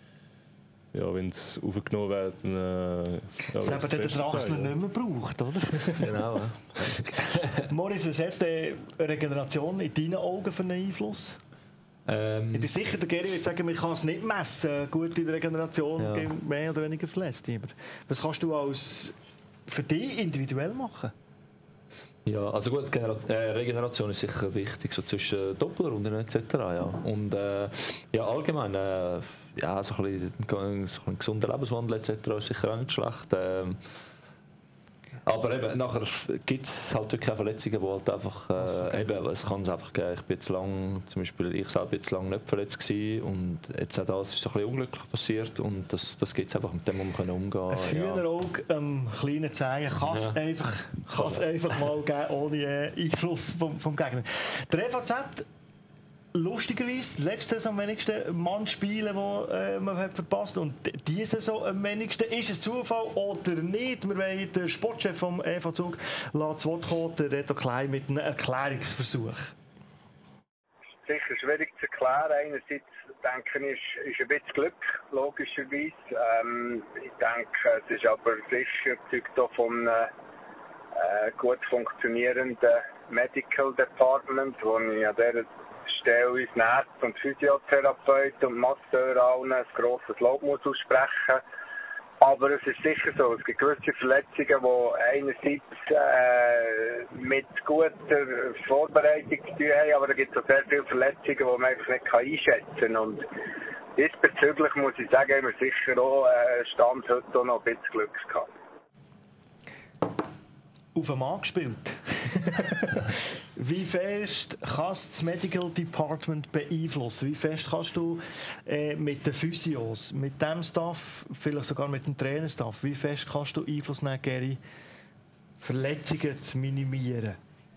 ja, wenn es aufgenommen wird, dann äh, ja, das haben den Draxler nicht mehr gebraucht, oder? Genau. Ja. Maurice, was hat die Regeneration in deinen Augen für einen Einfluss? Ähm, ich bin sicher, der Geri wird sagen, man kann es nicht messen, gut in der Regeneration, Ja. mehr oder weniger verletzt. Was kannst du als für dich individuell machen? Ja, also gut, Genera äh, Regeneration ist sicher wichtig, so zwischen Doppelrunden et cetera. Ja. Und äh, ja, allgemein, äh, ja, so ein, bisschen, so ein gesunder Lebenswandel et cetera ist sicher auch nicht schlecht. Ähm, aber eben, nachher gibt es halt wirklich auch Verletzungen, die halt einfach, äh, eben, es kann es einfach geben. Ich bin jetzt lang, zum Beispiel ich selber jetzt lange nicht verletzt gewesen und jetzt auch das ist so ein bisschen unglücklich passiert und das, das gibt es einfach, mit dem muss man umgehen können. Ein Hühnerauge am kleinen Zehen kann es Ja. einfach, kann's einfach mal geben, ohne äh, Einfluss vom, vom Gegner. Der E V Z, lustigerweise, letzte Saison am wenigsten Mann spielen, die äh, man hat verpasst und diese Saison am wenigsten. Ist es Zufall oder nicht? Wir wollen den Sportchef vom E V Zug zu Wort kommen, der Reto Klein, mit einem Erklärungsversuch. Sicher schwierig zu erklären. Einerseits denke ich, ist, ist ein bisschen Glück, logischerweise. Ähm, ich denke, es ist aber sicher zeugt auch von einem äh, gut funktionierenden Medical Department, wo ich an dieser Stelle uns Ärzte und Physiotherapeuten und Masseur allen ein grosses Lob muss aussprechen. Aber es ist sicher so, es gibt gewisse Verletzungen, die einerseits äh, mit guter Vorbereitung zu tun haben, aber da gibt es auch sehr viele Verletzungen, die man einfach nicht einschätzen kann. Und diesbezüglich muss ich sagen, haben wir sicher auch äh, Stand heute auch noch ein bisschen Glück gehabt. Auf den Mann gespielt. Wie fest kann das Medical Department beeinflussen? Wie fest kannst du äh, mit den Physios, mit dem Staff, vielleicht sogar mit dem Trainerstaff, wie fest kannst du Einfluss nehmen, Geri, Verletzungen zu minimieren?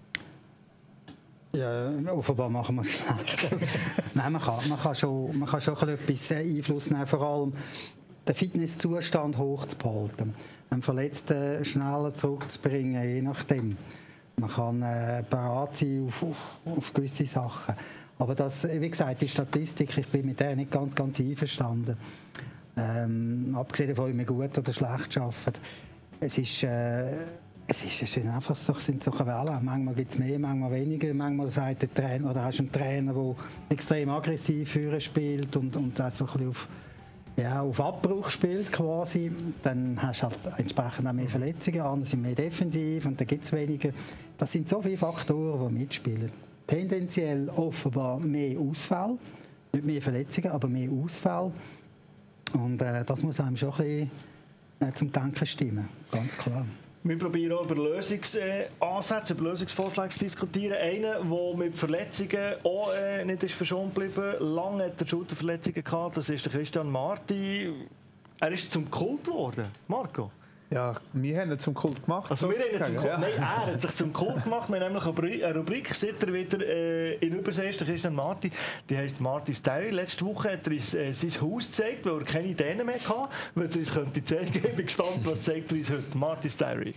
Ja, offenbar machen wir es schlecht. Nein, man kann, man kann schon, man kann schon ein bisschen etwas Einfluss nehmen, vor allem den Fitnesszustand hochzuhalten, einen Verletzten schneller zurückzubringen, je nachdem. Man kann äh, bereit sein auf, auf, auf gewisse Sachen. Aber das, wie gesagt, die Statistik, ich bin mit der nicht ganz, ganz einverstanden. Ähm, abgesehen davon, ob wir gut oder schlecht arbeiten. Es ist, äh, es ist, es sind einfach so, sind solche Wellen. Manchmal gibt es mehr, manchmal weniger. Manchmal sagt der Trainer, oder hast du einen Trainer, der extrem aggressiv führen spielt und, und auch so ein bisschen auf, ja, auf Abbruch spielt quasi. Dann hast du halt entsprechend auch mehr Verletzungen, andere sind mehr defensiv und dann gibt es weniger. Das sind so viele Faktoren, die mitspielen. Tendenziell offenbar mehr Ausfälle, nicht mehr Verletzungen, aber mehr Ausfälle. Und äh, das muss einem schon ein bisschen äh, zum Denken stimmen, ganz klar. Wir probieren auch über Lösungsansätze, über Lösungsvorschläge zu diskutieren. Einer, der mit Verletzungen auch äh, nicht ist verschont geblieben, lange hat er Schulterverletzungen gehabt, das ist der Christian Marti. Er ist zum Kult geworden. Marco? Ja, wir haben ihn zum Kult gemacht. Also wir haben ihn zum Kult, ja. Nein, er hat sich zum Kult gemacht. Wir haben nämlich eine Rubrik, seit er wieder äh, in Übersee ist, der Christian Marti. Die heisst Martis Diary. Letzte Woche hat er uns äh, sein Haus gezeigt, weil er keine Ideen mehr hatte, weil er uns könnte zeigen. Ich bin gespannt, was zeigt er uns heute. Martis Diary.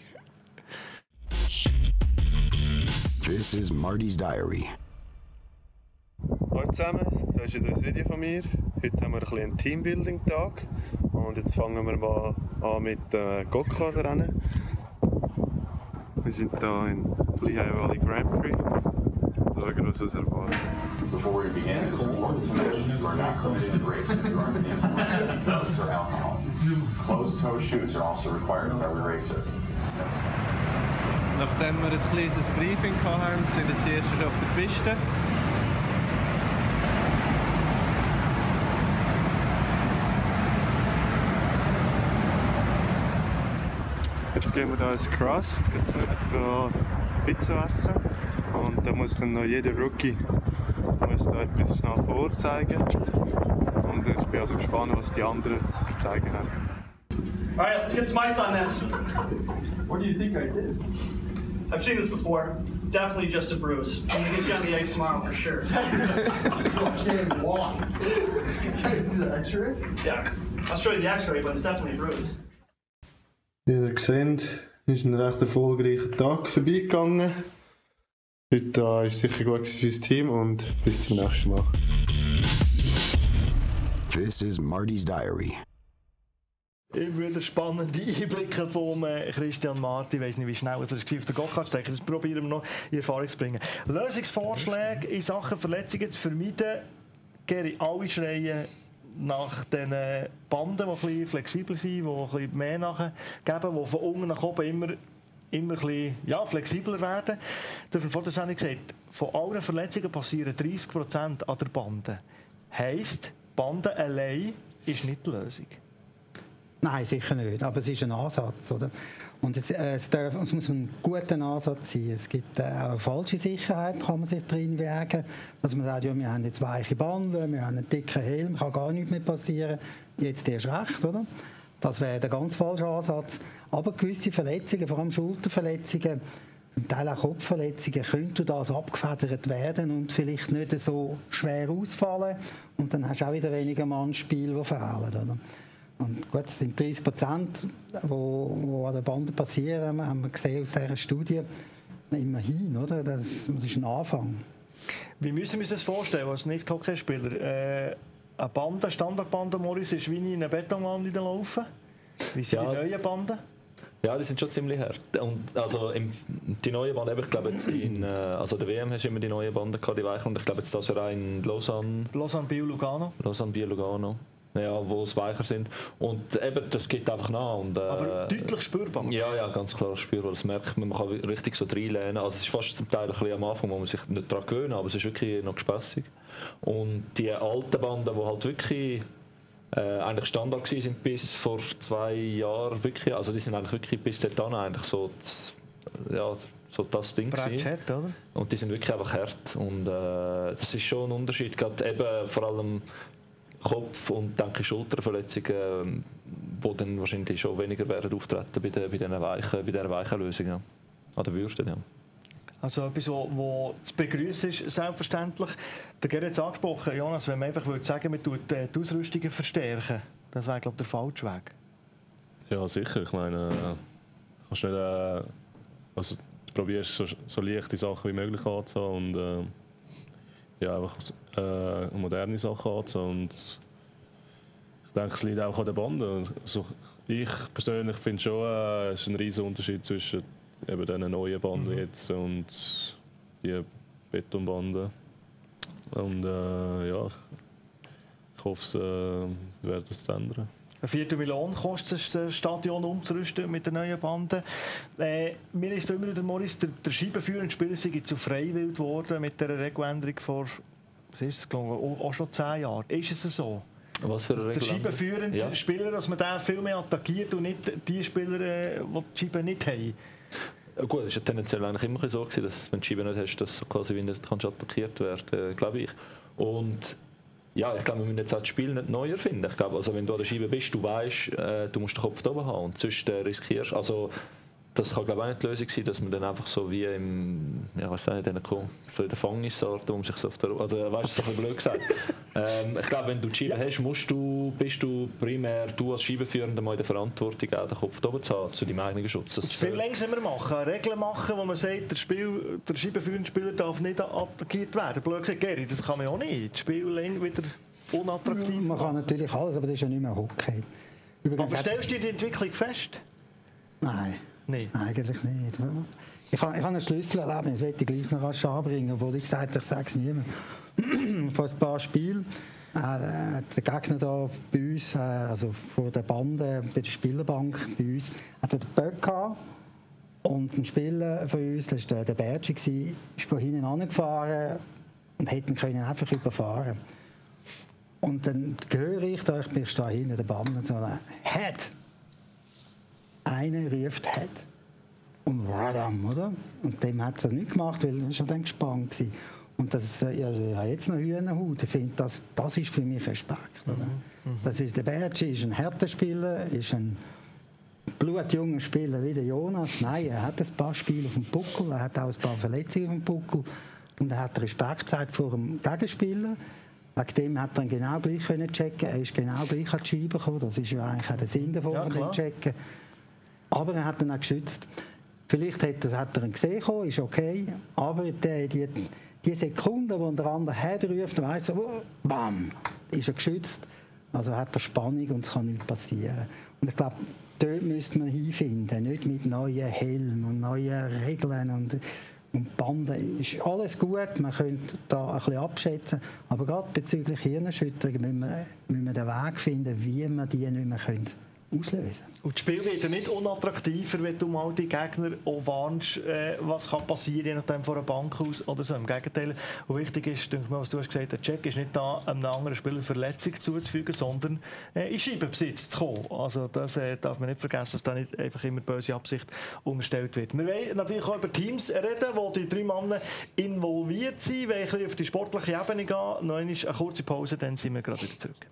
This is Marty's Diary. Hallo zusammen, das ist wieder ein Video von mir. Heute haben wir ein bisschen einen Teambuilding-Tag und jetzt fangen wir mal an mit äh, Go-Kart-Rennen. Wir sind hier in Lehigh Valley Grand Prix. Schauen, was uns erwartet. Before we begin, it is important to mention you are not permitted to race if you are under the influence of drugs or alcohol. Closed-toe shoes are also required for every racer. Nachdem wir ein kleines Briefing hatten, sind wir jetzt erst auf der Piste. Jetzt gehen wir hier ins Crust, jetzt etwa Pizza essen und da muss dann noch jeder Rookie muss da etwas schnell vorzeigen und ich bin also gespannt, was die anderen zu zeigen haben. Alright, let's get some ice on this. What do you think I did? I've seen this before. Definitely just a bruise. I'm gonna get you on the ice tomorrow for sure. I can't walk. Can I see the x-ray? Yeah, I'll show you the x-ray, but it's definitely a bruise. Wie ihr seht, ist ein recht erfolgreicher Tag vorbeigegangen. Heute war es sicher gut für das Team und bis zum nächsten Mal. This is Marty's Diary. Immer wieder spannende Einblicke von Christian Marti. Ich weiss nicht, wie schnell er auf der Go-Kart-Strecke ist. Das probieren wir noch in Erfahrung zu bringen. Lösungsvorschläge in Sachen Verletzungen zu vermeiden. Geri, alle schreien nach den Banden, die ein bisschen flexibel sind, die ein bisschen mehr nachgeben, die von unten nach oben immer, immer ein bisschen, ja, flexibler werden. Du hast vor der Sendung gesagt, von allen Verletzungen passieren dreißig Prozent an der Bande. Heisst, Bande allein ist nicht die Lösung? Nein, sicher nicht. Aber es ist ein Ansatz, oder? Und es, äh, es, darf, es muss ein guter Ansatz sein. Es gibt äh, auch eine falsche Sicherheit, kann man sich drin wägen. Dass man sagt, ja, wir haben jetzt weiche Banden, wir haben einen dicken Helm, kann gar nichts mehr passieren. Jetzt erst recht, oder? Das wäre der ganz falsche Ansatz. Aber gewisse Verletzungen, vor allem Schulterverletzungen, zum Teil auch Kopfverletzungen, könnte das abgefedert werden und vielleicht nicht so schwer ausfallen. Und dann hast du auch wieder weniger Mannspiel, die fehlen, oder? Und gut, es sind dreißig Prozent, die an der Bande passieren, haben wir gesehen aus dieser Studie. Immerhin, oder? Das, das ist ein Anfang. Wie müssen wir uns das vorstellen als Nicht-Hockeyspieler? Äh, eine Bande, Standardbande, Morris, ist wie in einer Betonwand laufen? Wie sind ja. die neuen Banden? Ja, die sind schon ziemlich hart. Und also im, die neuen Banden, ich glaube jetzt in äh, also der W M hast du immer die neuen Banden gehabt, die weichen, und ich glaube jetzt das ja in Lausanne. Lausanne, Biel, Lugano. Lausanne, Biel, Lugano. Ja, wo es weicher sind. Und eben, das geht einfach nach. Und, äh, aber deutlich spürbar? Ja, ja, ganz klar spürbar. Das merkt man, man kann richtig so reinlehnen. Also es ist fast zum Teil ein bisschen am Anfang, wo man sich nicht daran gewöhnt, aber es ist wirklich noch gespässig. Und die alten Banden, die halt wirklich äh, eigentlich Standard waren bis vor zwei Jahren, wirklich, also die sind eigentlich wirklich bis dahin eigentlich so das, ja, so das Ding gewesen. Hart, oder? Und die sind wirklich einfach hart. Und äh, das ist schon ein Unterschied. Gerade eben vor allem Kopf- und denke Schulterverletzungen, die dann wahrscheinlich schon weniger werden auftreten bei, den, bei, diesen weichen, bei dieser weichen Lösung. Ja. An der Würste, ja. Also etwas, was zu begrüßen ist, selbstverständlich. Der Gerrit hat es angesprochen, Jonas, wenn man einfach würde sagen, man tut die Ausrüstungen verstärken, das wäre, glaube ich, der falsche Weg. Ja, sicher. Ich meine, kannst nicht, äh, also, du probierst so, so leichte Sachen wie möglich anzuhaben und äh, ja, einfach äh, moderne Sachen anzuhaben. Und ich denke, es liegt auch an den Banden. Also, ich persönlich finde schon, äh, es ist ein riesiger Unterschied zwischen eben diesen neuen Banden mhm. jetzt und die Betonbanden. Und äh, ja, ich hoffe, es äh, wird das ändern. Eine Viertelmillion kostet es, das Stadion umzurüsten mit den neuen Banden. Äh, mir ist immer wieder, Morris, der, der scheibenführende Spieler sei zu freiwillig geworden mit dieser Regeländerung vor, was ist es, glaube ich, auch schon zehn Jahren. Ist es so? Was für eine der scheibenführende ja. Spieler, dass man den viel mehr attackiert und nicht die Spieler, die die Scheibe nicht haben? Ja, gut, es war ja tendenziell eigentlich immer so gewesen, dass wenn du die Scheibe nicht hast, dass du quasi nicht kannst attackiert werden, äh, glaube ich. Und ja, ich glaube, wir müssen jetzt auch das Spiel nicht neu erfinden. Ich glaube, also wenn du an der Scheibe bist, du weißt, äh, du musst den Kopf da oben haben und sonst äh, riskierst. Also das kann, glaube ich, auch nicht die Lösung sein, dass man dann einfach so wie im, ja, weiß nicht, so in der Fangnissorte, wo man sich so auf der, also weißt du, so ein bisschen blöd gesagt. ähm, ich glaube, wenn du die Scheibe ja. hast, musst du, bist du primär, du als Scheibenführender mal in der Verantwortung, auch den Kopf da oben zu haben, zu deinem eigenen Schutz. Das viel langsamer machen, Regeln machen, wo man sagt, der, Spiel, der scheibenführende Spieler darf nicht attackiert werden. Blöd gesagt, Geri, das kann man auch nicht. Das Spiel wieder unattraktiv. Man kann natürlich alles, aber das ist ja nicht mehr Hockey. Übrigens, aber stellst du die Entwicklung fest? Nein. Nein. Eigentlich nicht. Ich habe, ich habe ein Schlüsselerlebnis, das möchte ich gleich noch rasch anbringen, obwohl ich gesagt habe, ich sage es niemandem. Vor ein paar Spielen äh, der Gegner da bei uns, äh, also vor der Bande, bei der Spielerbank bei uns, hat er den Böck gehabt. Und ein Spieler von uns, das war der, der Bertschi, ist von hinten angefahren und hätte ihn können einfach überfahren. Und dann höre ich da, ich bin da hinten der Bande und so, Head! Einer ruft «Head» und «Radam», oder? Und dem hat er nichts gemacht, weil er schon dann gespannt war. Und das, also, ich habe jetzt noch Hühnerhaut. Ich finde, das, das ist für mich Respekt. Oder? Mhm. Das ist, der Bertschi ist ein härter Spieler, ist ein blutjunger Spieler wie der Jonas. Nein, er hat ein paar Spiele auf dem Buckel, er hat auch ein paar Verletzungen auf dem Buckel. Und er hat Respekt gezeigt vor dem Gegenspieler. Wegen dem hat er ihn genau gleich können checken. Er ist genau gleich an die Scheibe gekommen. Das ist ja eigentlich auch der Sinn davon, ja, den checken. Aber er hat ihn auch geschützt. Vielleicht hat er, hat er ihn gesehen, ist okay. Aber die, die, die Sekunde, wo der andere herruft, weiss er, oh, bam, ist er geschützt. Also hat er Spannung und es kann nichts passieren. Und ich glaube, dort müsste man hinfinden. Nicht mit neuen Helmen und neuen Regeln. Und Und die Bande ist alles gut, man könnte da ein bisschen abschätzen, aber gerade bezüglich Hirnerschütterung müssen wir, müssen wir den Weg finden, wie wir die nicht mehr können auslösen können. Und das Spiel wird ja nicht unattraktiver, wenn du mal die Gegner auch warnst, äh, was kann passieren, je nachdem von einer Bank aus oder so. Im Gegenteil. Und wichtig ist, denke ich mal, was du hast gesagt, der Check ist nicht da, einem anderen Spieler Verletzung zuzufügen, sondern äh, in Scheibenbesitz zu kommen. Also das äh, darf man nicht vergessen, dass da nicht einfach immer böse Absicht unterstellt wird. Wir wollen natürlich auch über Teams reden, wo die drei Männer involviert sind. Wir wollen ein bisschen auf die sportliche Ebene gehen. Noch eine kurze Pause, dann sind wir gerade wieder zurück.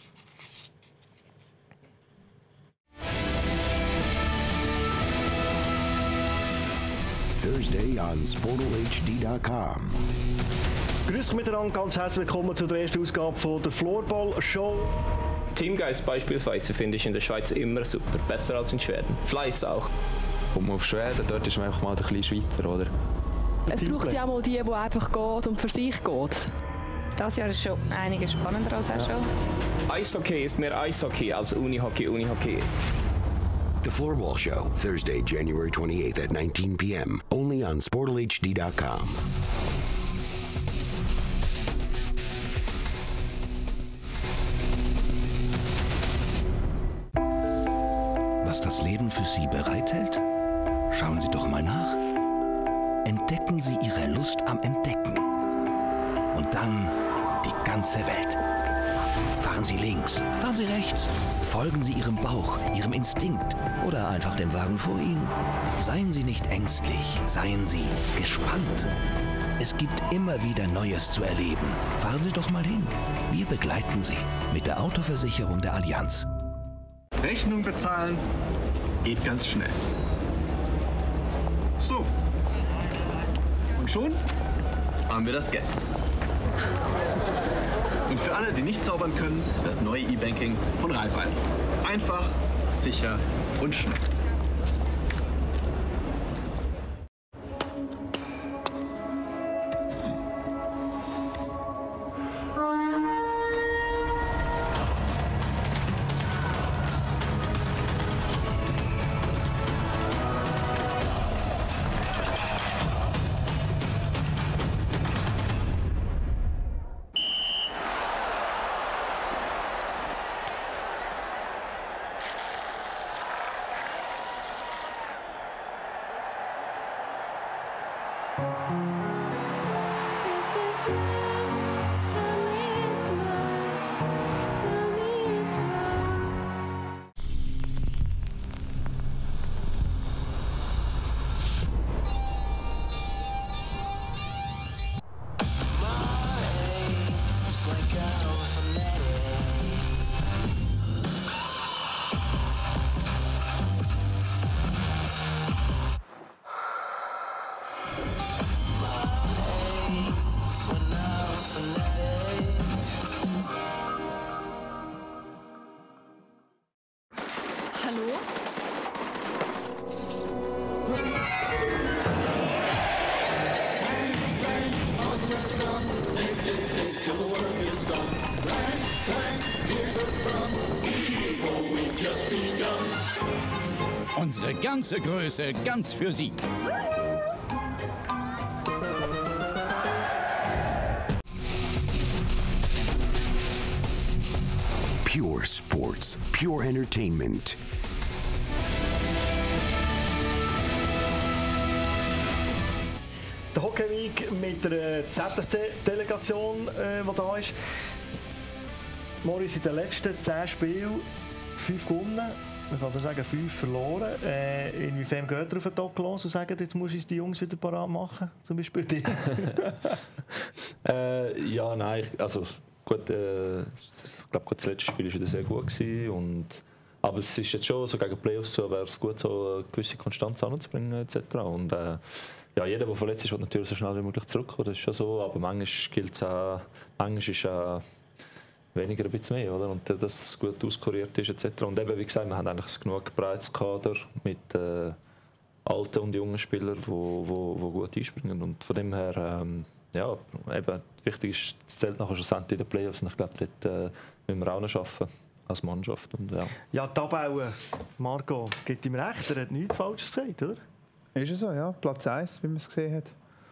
Thursday on Sportal H D dot com. Grüß euch miteinander, ganz herzlich willkommen zu der ersten Ausgabe von der Floorball Show. Teamgeist beispielsweise finde ich in der Schweiz immer super, besser als in Schweden. Fleiss auch. Kommt man auf Schweden, dort ist man einfach mal der kleine Schweizer, oder? Es braucht ja mal die, die einfach geht und für sich geht. Das Jahr ist schon einiges spannender als auch schon. Eishockey ist mehr Eishockey als Unihockey Unihockey ist. The Floorball Show, Thursday, January twenty-eighth at nineteen p m Only on Sportal H D dot com. Was das Leben für Sie bereithält? Schauen Sie doch mal nach. Entdecken Sie Ihre Lust am Entdecken. Und dann die ganze Welt. Fahren Sie links, fahren Sie rechts. Folgen Sie Ihrem Bauch, Ihrem Instinkt oder einfach dem Wagen vor Ihnen. Seien Sie nicht ängstlich, seien Sie gespannt. Es gibt immer wieder Neues zu erleben. Fahren Sie doch mal hin. Wir begleiten Sie mit der Autoversicherung der Allianz. Rechnung bezahlen geht ganz schnell. So. Und schon haben wir das Geld. Und für alle, die nicht zaubern können, das neue E-Banking von Raiffeisen. Einfach, sicher und schnell. Unsere ganze Größe ganz für Sie. Pure Sports, pure Entertainment. Der Hockey Week mit der Z S C-Delegation, äh, die da ist. Morris in den letzten zehn Spielen fünf gewonnen. Man kann sagen, fünf verloren. Äh, inwiefern geht er auf den Dock los und sagt, jetzt muss ich die Jungs wieder parat machen? Zum Beispiel die. äh, ja, nein. Also, gut, äh, ich glaube, das letzte Spiel war wieder sehr gut gewesen und aber es ist jetzt schon so gegen Playoffs so, wäre es gut, so eine gewisse Konstanz anzubringen et cetera. Und äh, ja, jeder, der verletzt ist, wird natürlich so schnell wie möglich zurückkommen. Das ist schon so. Aber manchmal gilt es auch, manchmal ist auch weniger ein bisschen mehr, oder? Und dass gut auskuriert ist et cetera. Und eben, wie gesagt, wir haben eigentlich genug breites Kader mit äh, alten und jungen Spielern, die wo, wo, wo gut einspringen. Und von dem her, ähm, ja, eben, wichtig ist, es zählt nachher schlussendlich in den Playoffs. Und ich glaube, dort äh, müssen wir auch noch arbeiten als Mannschaft. Und, ja, ja, Tabelle, Marco, gibt ihm recht, er hat nichts Falsches gesagt, oder? Ist es so, ja. Platz eins, wie man es gesehen hat.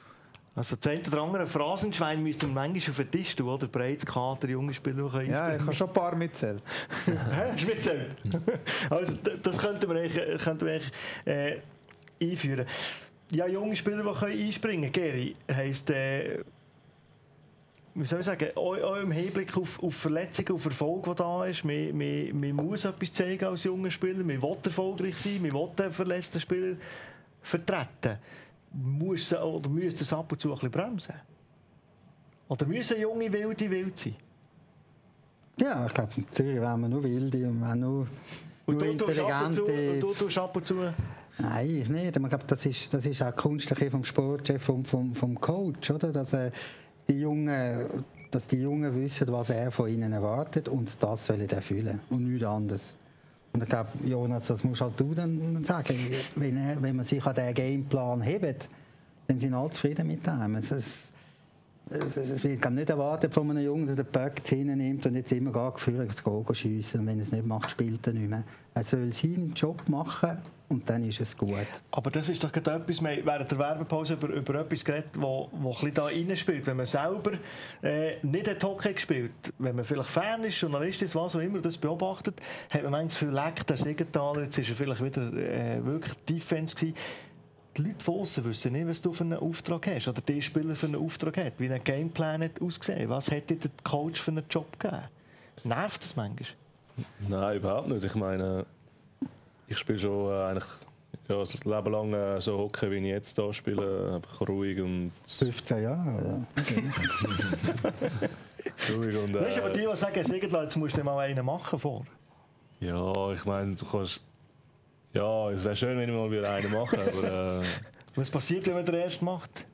Also das eine oder andere Phrasenschwein müsste man manchmal auf den Tisch tun, oder? Breites Kater, junge Spieler, die ja, ich kann schon ein paar mitzählen. Hast du mitzählen? Also das könnten wir eigentlich, könnten wir eigentlich äh, einführen. Ja, junge Spieler, die können einspringen können. Geri, heisst, äh, wie soll ich sagen, auch, auch im Hinblick auf, auf Verletzungen, auf Erfolg, der da ist. Man, man, man muss etwas zeigen als junger Spieler, man will erfolgreich sein, man will den verletzten Spieler vertreten. Muss oder müsste es ab und zu ein bisschen bremsen? Oder müssen junge Wilde wild sein? Ja, ich glaube, in Zürich wären wir nur Wilde und wir nur, nur und intelligente... Und du tust ab und zu... Nein, ich nicht. Ich glaube, das ist, das ist auch die Kunst vom Sportchef und vom, vom Coach, oder? Dass, äh, die Jungen, dass die Jungen wissen, was er von ihnen erwartet und das sollen erfüllen und nichts anderes. Und ich glaube, Jonas, das musst halt du dann sagen. Wenn, er, wenn man sich an diesen Gameplan hebt, dann sind alle zufrieden mit dem. Es, es, es, es wird nicht erwartet von einem Jungen, der den Böck hinnimmt und jetzt immer gar geführt, das Goal schiessen. Und wenn er es nicht macht, spielt er nicht mehr. Er soll seinen Job machen und dann ist es gut. Aber das ist doch gerade etwas, wir haben während der Werbepause über, über etwas geredet, wo, wo ein bisschen da reinspielt. Wenn man selber äh, nicht hat Hockey gespielt, wenn man vielleicht Fan ist, Journalist ist, was auch immer, das beobachtet, hat man manchmal viel Leck, der Siegenthaler, jetzt war er vielleicht wieder äh, wirklich Defense gewesen. Die Leute von aussen wissen nicht, was du für einen Auftrag hast oder der Spieler für einen Auftrag hat, wie ein Gameplan hat ausgesehen. Was hat dir der Coach für einen Job gegeben? Nervt das manchmal? Nein, überhaupt nicht. Ich meine, ich spiele schon äh, eigentlich ja, das Leben lang äh, so Hockey, wie ich jetzt hier spiele. Einfach ruhig und... fünfzehn Jahre, ja. ruhig und... Äh, weißt du, aber die, die sagen, Siegenthaler, jetzt musst du mal einen machen vor. Ja, ich meine, du kannst... Ja, es wäre schön, wenn ich mal wieder einen mache, aber... Äh, was passiert, wenn man den ersten macht?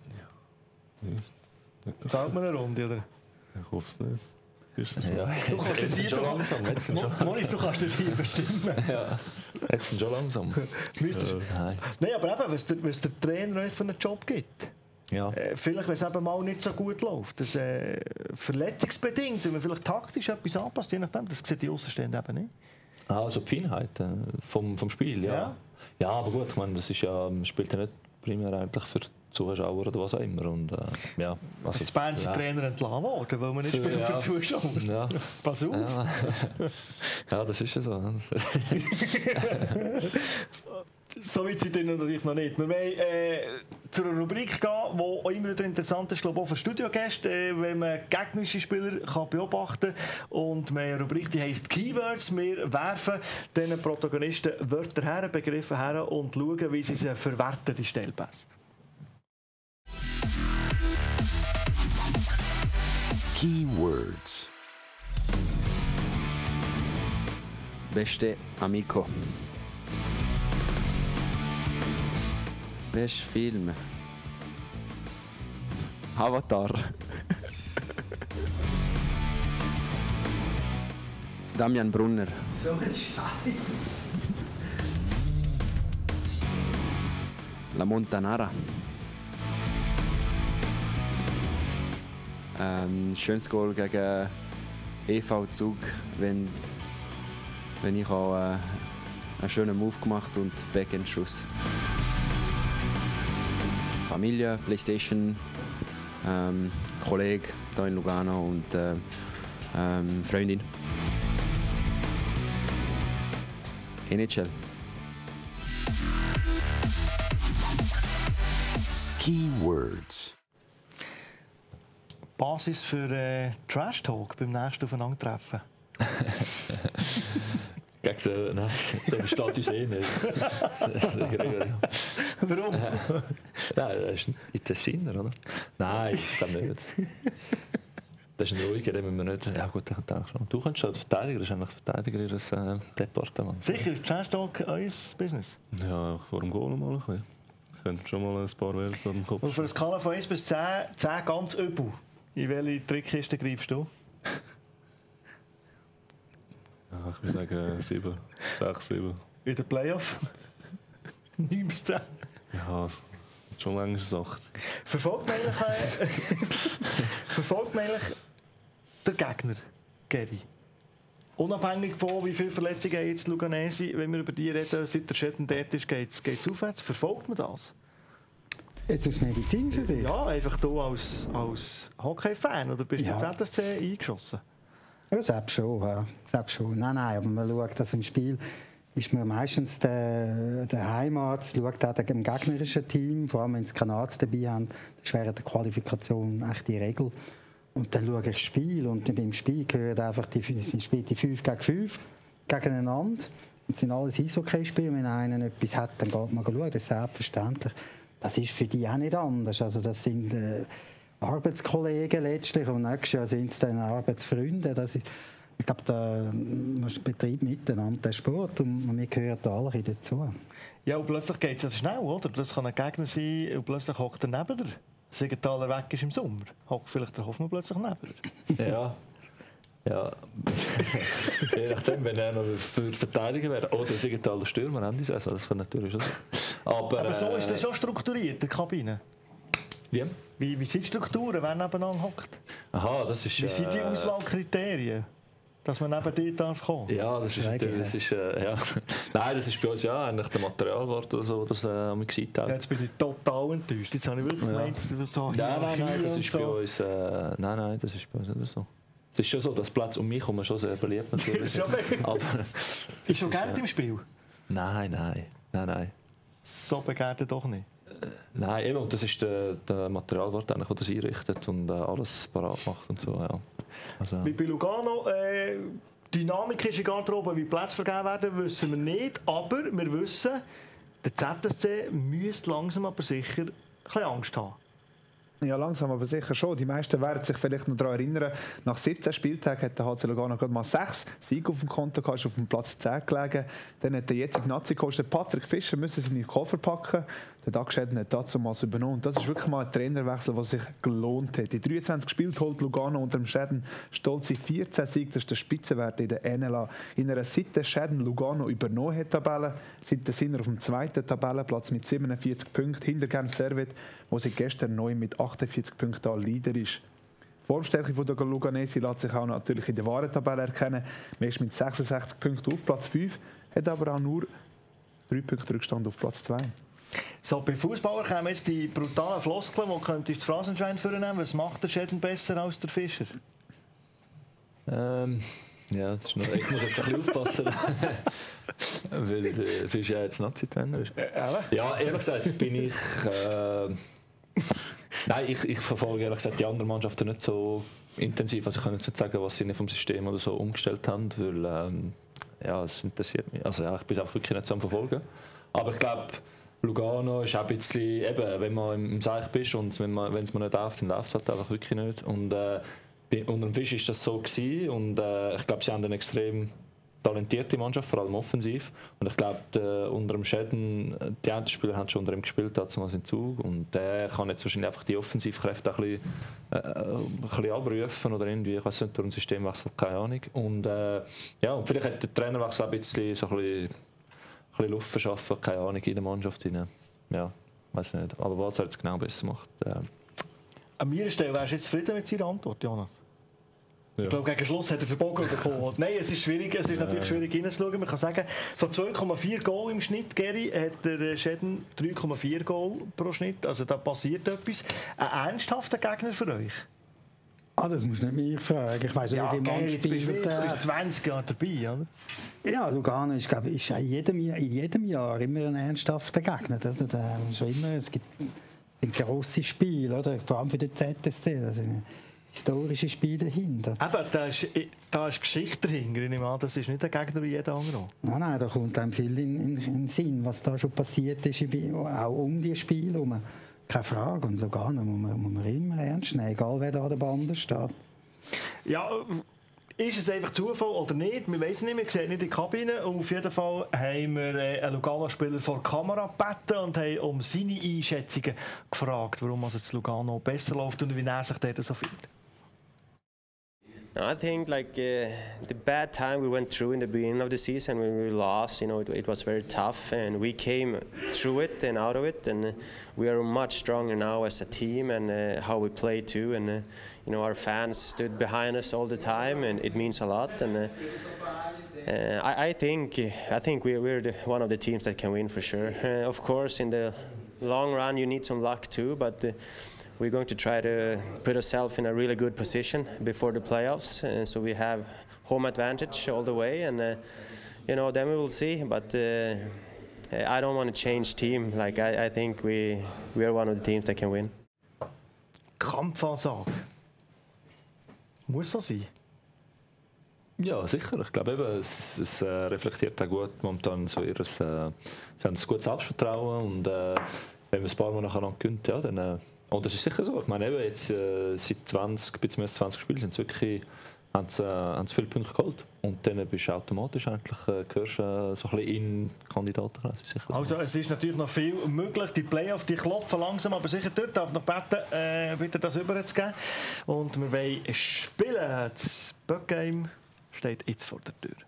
Ja. Zahlt man eine Runde, oder? Ich hoffe es nicht. Ist das so? Ja, du kannst das hier langsam. Monis, du kannst das hier bestimmen. Ja, jetzt schon langsam. Nein. Nein, aber eben, was der, was der Trainer euch für einen Job gibt. Ja. Äh, vielleicht, wenn es eben mal nicht so gut läuft. Das, äh, verletzungsbedingt, wenn man vielleicht taktisch etwas anpasst, je nachdem, das sieht die Außenstehenden eben nicht. Ah, also die Feinheit äh, vom, vom Spiel, ja. ja. Ja, aber gut, ich meine, das ist ja, man spielt ja nicht primär eigentlich für Zuschauer oder was auch immer. Und, äh, ja, also, jetzt Bern sind ja. Trainer entlassen worden, weil man nicht spielt für, ja. für Zuschauer. Ja. Pass auf. Ja. Ja, das ist ja so. So weit sind wir natürlich noch nicht. Wir wollen äh, zu einer Rubrik gehen, die auch immer wieder interessant ist, glaube ich, auch für Studiogäste, äh, wenn man gegnerische Spieler kann beobachten kann. Und wir haben eine Rubrik, die heisst Keywords. Wir werfen diesen Protagonisten Wörter her, Begriffe her und schauen, wie sie sie verwerten, die Stellpässe. Keywords. Beste Amico. Best Film. Avatar. Damian Brunner. So ein Scheiß. La Montanara. Ähm, schönes Goal gegen E V Zug, wenn, wenn ich auch äh, einen schönen Move gemacht und Backhand-Schuss. Familie, Playstation, ähm, Kollege hier in Lugano und äh, ähm, Freundin. N H L. Keywords. Basis für äh, Trash Talk beim nächsten Aufeinandertreffen. Gegen den, nein, der besteht uns eh nicht. Warum? Nein, er ist in Tessiner, oder? Nein, ich glaube nicht. Das ist ein ruhiger, den müssen wir nicht... Ja gut, ich denke schon. Du könntest als Verteidiger, das ist eigentlich Verteidiger ihres äh, Departements. Sicher, ist Trash Talk euer Business? Ja, vor dem Goal mal ein bisschen. Ich könnte schon mal ein paar Wörter an den Kopf. Und für eine Skala von eins bis zehn, zehn ganz übel. In welche Trickkiste greifst du? Ja, ich würde sagen sieben, sechs, sieben. In der Playoff? neun bis zehn? Ja, schon manchmal Sache. Verfolgt man eigentlich, äh, verfolgt man eigentlich den Gegner, Geri? Unabhängig von wie viele Verletzungen jetzt Luganesi, wenn wir über die reden, seit der Schäden dort ist, geht es aufwärts. Verfolgt man das? Jetzt aus medizinischer Sicht? Ja, einfach du als, als Hockey-Fan, oder bist du Ja. ja. Z S C eingeschossen? Ja, selbst schon, ja. Selbst schon. Nein, nein, aber man schaut, dass im Spiel ist man meistens der, der Heimarzt, schaut auch dem gegnerischen Team, vor allem wenn sie keinen Arzt dabei haben, das ist während der Qualifikation echt die Regel. Und dann schaue ich das Spiel und beim Spiel gehört einfach, die, sie spielen die fünf gegen fünf gegeneinander. Das sind alles Eishockey-Spiele. Wenn einer etwas hat, dann geht man schauen, das ist selbstverständlich. Das ist für die auch nicht anders. Also das sind äh, Arbeitskollegen letztlich und nächstes Jahr sind es dann Arbeitsfreunde. Das ist, ich glaube, da, man betreibt miteinander den Sport und wir gehören da alle dazu. Ja, und plötzlich geht es ja schnell, oder? Das kann ein Gegner sein und plötzlich hockt er neben dir. Siegenthaler weg ist im Sommer. Hockt vielleicht der Hoffmann plötzlich neben dir. Ja. Ja, je nachdem, wenn er noch für Verteidiger wäre. Oder Siegenthaler Stürmer, Ende Saison, das kann natürlich schon sein. Aber, Aber so äh, ist das schon strukturiert, die Kabine. Wie? Wie, wie sind die Strukturen, wer nebeneinander hockt? Aha, das ist... Wie sind die äh, Auswahlkriterien, dass man neben dir darf kommen? Ja, das ist natürlich... Das ist, äh, ja. Nein, das ist bei uns ja eigentlich der Materialwort oder so, das äh, mich gesagt hat. Ja, jetzt bin ich total enttäuscht. Jetzt habe ich wirklich Ja. gemeint, so Nein, nein, nein, Hierarchie das und ist so. bei uns... Äh, nein, nein, das ist bei uns nicht so. Es ist schon so, dass Platz um mich herum schon sehr beliebt natürlich. Schon Aber, ist schon Geld äh, im Spiel? Nein, nein, nein, nein. So begehrt er doch nicht. Nein, eben, und das ist der, der Materialwart, der das einrichtet und äh, alles parat macht und so, ja. Also, Wie bei Lugano, äh, Dynamik ist in der Garderobe, wie Plätze vergeben werden, wissen wir nicht. Aber wir wissen, der Z S C müsste langsam aber sicher ein bisschen Angst haben. Ja, langsam, aber sicher schon. Die meisten werden sich vielleicht noch daran erinnern, nach siebzehn Spieltagen hat der H C Lugano gerade mal sechs Siege auf dem Konto gehabt, ist auf dem Platz zehn gelegen. Dann hat der jetzige Nazi-Coach Patrick Fischer müssen seine Koffer packen. Der Dagschäden hat dazu mal übernommen. Und das ist wirklich mal ein Trainerwechsel, der sich gelohnt hat. In dreiundzwanzig Spielen holt Lugano unter dem Schäden stolze vierzehn Siege. Das ist der Spitzenwert in der N L A. In einer Seit der Schäden Lugano übernommen hat, Tabelle, sind sie auf dem zweiten Tabellenplatz mit siebenundvierzig Punkten hinter Genf Servette, wo sie gestern neu mit achtundvierzig Punkten an Leader ist. Die Formstärke der Luganesi lässt sich auch natürlich in der wahren Tabelle erkennen. Man ist mit sechsundsechzig Punkten auf Platz fünf, hat aber auch nur drei Punkte Rückstand auf Platz zwei. So, bei Fußballern kommen jetzt die brutalen Floskeln, wo könntest du das Phrasenschwein vornehmen? Was macht der Schäden besser als der Fischer? Ähm, ja, das ist noch, ich muss jetzt ein bisschen aufpassen, weil der Fischer ja jetzt Nazi-Trainer ist. Äh, ja, ehrlich gesagt bin ich... Äh, nein, ich, ich verfolge ehrlich gesagt die anderen Mannschaften nicht so intensiv. Also ich kann jetzt nicht sagen, was sie nicht vom System oder so umgestellt haben, weil ähm, ja, es interessiert mich. Also ja, ich bin es auch wirklich nicht so am Verfolgen. Aber ich glaube, Lugano ist auch ein bisschen, eben, wenn man im Seich bist und wenn man, wenn es mir nicht läuft, dann läuft es halt einfach wirklich nicht. Und äh, bei, unter dem Fisch war das so gewesen und äh, ich glaube, sie haben eine extrem talentierte Mannschaft, vor allem offensiv. Und ich glaube, unter dem Schäden, die anderen Spieler haben schon unter ihm gespielt, dazu mal in Zug. Und der kann jetzt wahrscheinlich einfach die Offensivkräfte ein bisschen, äh, ein bisschen abrufen oder irgendwie, ich weiß nicht, durch ein Systemwechsel, keine Ahnung. Und äh, ja, und vielleicht hat der Trainerwechsel auch ein bisschen, so ein bisschen, ein bisschen Luft verschaffen, keine Ahnung, in der Mannschaft rein. Ja, weiß nicht. Aber was er jetzt genau besser macht. Äh. An meiner Stelle wärst du jetzt zufrieden mit seiner Antwort, Jonas? Ja. Ich glaube, gegen Schluss hat er den Bogen bekommen. Nein, es ist schwierig, es ist natürlich schwierig hineinzuschauen. Man kann sagen, von zwei Komma vier Goal im Schnitt, Geri, hat der Schäden drei Komma vier Goal pro Schnitt. Also da passiert etwas. Ein ernsthafter Gegner für euch? Ah, das musst du nicht mich fragen. Ich weiss ja, wie viele Mannspieler du der bist zwanzig Jahre dabei, oder? Ja, Lugano ist, glaube ich, ist in, jedem Jahr, in jedem Jahr immer ein ernsthafter Gegner. Oder? Da, schon immer, es gibt es sind grosse Spiele, oder? Vor allem für den Z S C. Das sind historische Spiele dahinter. Eben, da ist, da ist Geschichte dahinter. Ich nehme an, das ist nicht ein Gegner wie jeder andere. Nein, nein, da kommt einem viel in, in, in den Sinn, was da schon passiert ist, auch um die Spiele herum. Keine Frage. Und Lugano muss man, muss man immer ernst nehmen, egal wer da an der Bande steht. Ja, ist es einfach Zufall oder nicht? Wir wissen nicht, wir sehen nicht in die Kabine. Auf jeden Fall haben wir einen Lugano-Spieler vor der Kamera gebeten und haben um seine Einschätzungen gefragt, warum also das Lugano besser läuft und wie er sich dort so fühlt. I think like uh, the bad time we went through in the beginning of the season when we lost, you know, it, it was very tough, and we came through it and out of it, and uh, we are much stronger now as a team, and uh, how we play too, and uh, you know, our fans stood behind us all the time, and it means a lot. And uh, uh, I, I think I think we're, we're the, one of the teams that can win for sure. Uh, of course, in the long run, you need some luck too, but uh, we're going to try to put ourselves in a really good position before the playoffs, and so we have home advantage all the way, and uh, you know, then we will see. But uh, I don't want to change team. Like I, I think we we are one of the teams that can win. Kampfansage. Muss so sein? Ja, sicher. Ich glaube, eben, es, es äh, reflektiert auch gut momentan so ihres, äh, sie haben ein gutes Selbstvertrauen und äh, wenn man ein paar Mal nacheinander gewinnt, ja, dann äh, und das ist sicher so. Ich meine, eben jetzt äh, seit zwanzig, bis zwanzig Spielen sind es wirklich, haben sie, äh, haben sie viele Punkte geholt und dann bist du automatisch eigentlich, äh, gehörst äh, so ein bisschen in Kandidatenkreis. Also es ist natürlich noch viel möglich. Die Playoffs, die klopfen langsam, aber sicher dort darf noch beten, äh, bitte das überzugeben. Und wir wollen spielen. Das Böckgame steht jetzt vor der Tür.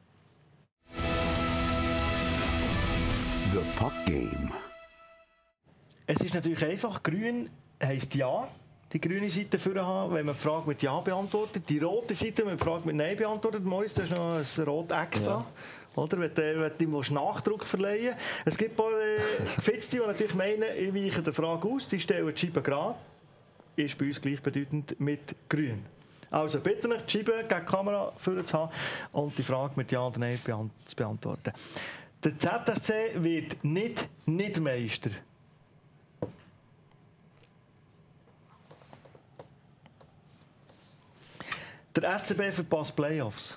The Puck Game. Es ist natürlich einfach. Grün heisst Ja. Die grüne Seite für haben, wenn man die Frage mit Ja beantwortet. Die rote Seite, wenn man die Frage mit Nein beantwortet. Morris, das ist noch ein Rot extra. Ja. Oder? Wenn du, wenn du Nachdruck verleihen willst. Es gibt ein paar äh, Fitzti, die natürlich meinen, ich weiche der Frage aus. Die stellen die Scheibe gerade. Ist bei uns gleichbedeutend mit Grün. Also bitte nicht die Scheibe gegen die Kamera für zu haben und die Frage mit Ja oder Nein zu beantworten. Der Z S C wird nicht nicht Meister. Der S C B verpasst Playoffs.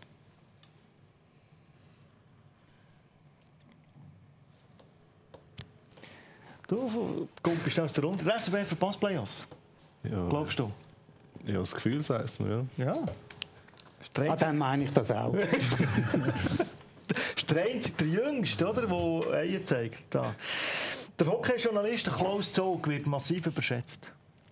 Du, Kumpel, bist du aus der Runde. Der S C B verpasst Playoffs. Ja. Glaubst du? Ja, das Gefühl sagt es mir, ja. Ja. Ah, dann meine ich das auch. Das ist der einzige, der Jüngste, oder, der Eier zeigt. Da. Der Hockeyjournalist Klaus Zog wird massiv überschätzt.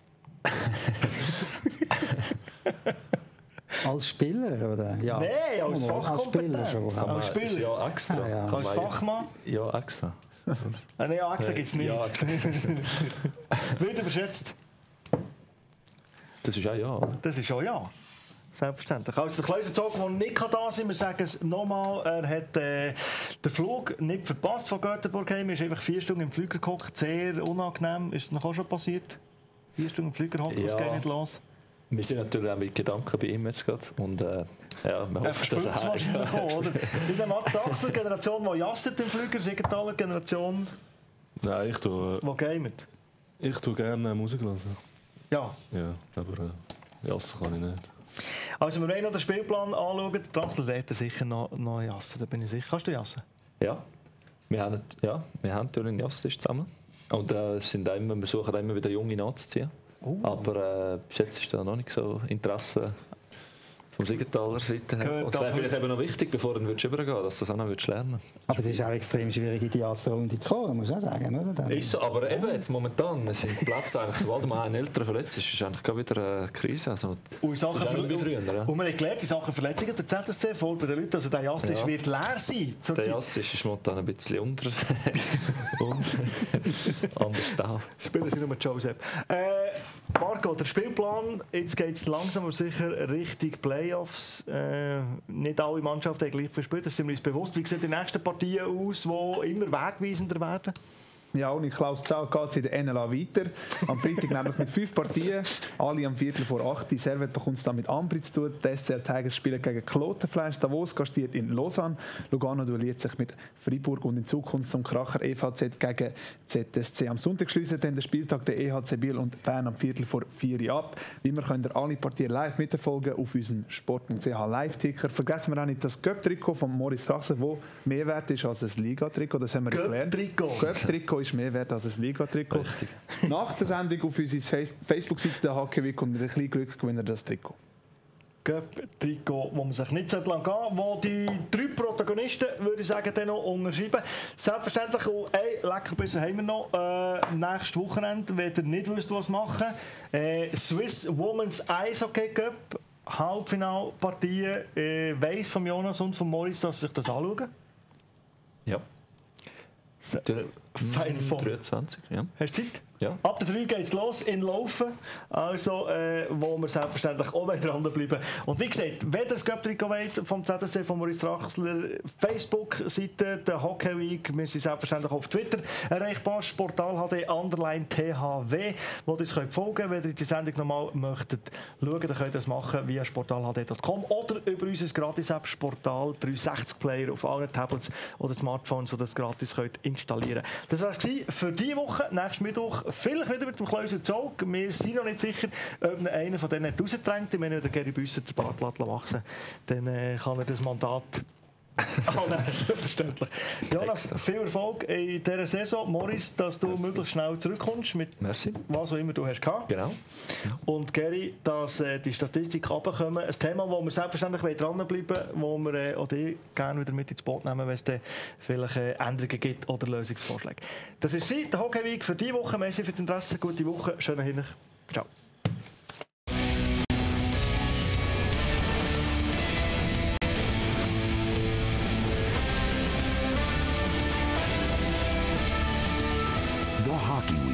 Als Spieler, oder? Ja. Nein, als Fachkompetent. Als Spieler schon. Als Spieler. Ja, extra. Ah, ja. Als Fachmann. Ja, extra. Ah, nein, ja, extra gibt es nicht. Ja, extra. Wird überschätzt. Das ist auch Ja. Oder? Das ist auch Ja. Selbstverständlich. Also der Klaus Zog, der nicht da sein kann, wir sagen es nochmal, er hat äh, den Flug nicht verpasst von Göteborg heim. Er ist einfach vier Stunden im Flieger gehockt, sehr unangenehm. Ist es noch auch schon passiert? Vier Stunden im Flieger hocken, es Ja. geht nicht los. Wir sind natürlich auch mit Gedanken bei ihm jetzt gerade. Und äh, ja, wir hoffen, dass er wahrscheinlich kommen, oder? In der Matt-Axler Generation, die jasset im Flüger, Siegenthaler Generation, Nein, ich tue... die gamet. Ich tue gerne Musik hören. Ja. Ja, aber äh, jassen kann ich nicht. Also wir wollen noch den Spielplan anschauen. Der Draxler lädt sicher noch, noch jassen, da bin ich sicher. Kannst du jassen? Ja. Wir haben, ja, wir haben natürlich einen Jassisch zusammen. Und äh, sind immer, wir suchen immer wieder Junge nachzuziehen. Oh. Aber äh, bis jetzt ist da noch nicht so Interesse vom Siegenthaler Seite her. Und es wäre vielleicht eben noch wichtig, bevor du übergehen würdest, dass du das auch noch lernen würdest. Aber es ist auch extrem schwierig, in die erste Runde zu kommen, muss ich auch sagen. Oder? Dann ist so, aber eben jetzt momentan sind die Plätze eigentlich, sobald mal ein Älterer verletzt ist, ist eigentlich gerade wieder eine Krise. Also, und, Sachen das ist auch wie früher, ja. Und man hat gelernt, die Sachen Verletzungen der Z S C voll bei den Leuten, also der Jastisch ja. wird leer sein. Der Jastisch ist momentan ein bisschen unter. Anders da. Spielen Sie nur Joseph. Äh, Marco, der Spielplan, jetzt geht es langsam aber sicher Richtung Playoffs. Äh, nicht alle Mannschaften haben gleich viel gespielt, das sind wir uns bewusst. Wie sehen die nächsten Partien aus, die immer wegweisender werden? Ja, und in Klaus Zau geht es in der N L A weiter. Am Freitag nämlich mit fünf Partien. Alle am Viertel vor acht. Die Servet bekommt es dann mit Ambri zu tun. Die S C R Tigers spielen gegen Klotenfleisch. Davos gastiert in Lausanne. Lugano duelliert sich mit Freiburg und in Zukunft zum Kracher E V Z gegen Z S C. Am Sonntag schließen dann der Spieltag der E H C Biel und Bern am Viertel vor vier ab. Wie immer könnt ihr alle Partien live mitverfolgen auf unserem sport punkt c h Live-Ticker. Vergessen wir auch nicht das Göpp-Trikot von Morris Strasser, das mehr wert ist als ein Liga-Trikot. Das haben wir gelernt. Göpp-Trikot ist mehr wert als ein Liga-Trikot. Nach der Sendung auf unserer Facebook-Seite der H K W und mit ein bisschen Glück gewinnt ihr das Trikot. Trikot, wo man sich nicht lang gehen sollte, wo die drei Protagonisten, würde ich sagen, dann noch unterschreiben. Selbstverständlich, ein Leckerbissen haben wir noch. Äh, nächstes Wochenende, wenn ihr nicht wisst, was machen. Äh, Swiss Women's Eishockey Cup, Halbfinalpartie. Äh, weiss von Jonas und von Morris, dass sie sich das anschauen? Ja. Final Four. dreiundzwanzig, ja. Hast du Zeit? Ja. Ab der drei geht es los in Laufen, also, äh, wo wir selbstverständlich auch dranbleiben. Und wie gesagt, wenn ihr das Göptrikot wollt, vom Z S C, von Maurice Drachsler, Facebook-Seite, der Hockey Week, wir sind selbstverständlich auf Twitter erreichbar, Sportal H D, Underline T H W, wo ihr uns folgen könnt. Wenn ihr die Sendung nochmal möchtet schauen, dann könnt ihr das machen via sportal h d punkt com oder über unser Gratis-App Sportal dreihundertsechzig Player auf allen Tablets oder Smartphones, wo ihr das gratis könnt installieren könnt. Das war es für diese Woche. Nächsten Mittwoch vielleicht wieder mit dem Klöser Zog. Wir sind noch nicht sicher, ob einer von denen rausgedrängt. Wenn der Gary Büsser den Bart wachsen, dann äh, kann er das Mandat annehmen. Selbstverständlich. Jonas, viel Erfolg in dieser Saison. Morris, dass du Merci. möglichst schnell zurückkommst mit Merci. was auch immer du hast gehabt. Genau. Und Gary, dass äh, die Statistik runterkommen. Ein Thema, wo wir selbstverständlich dranbleiben wollen, wo wir äh, auch dich gerne wieder mit ins Boot nehmen, wenn es vielleicht äh, Änderungen gibt oder Lösungsvorschläge. Das ist sie, der Hockey Week für diese Woche. Merci für das Interesse. Gute Woche. Schönen Hinweis. Ciao. The Hockey Week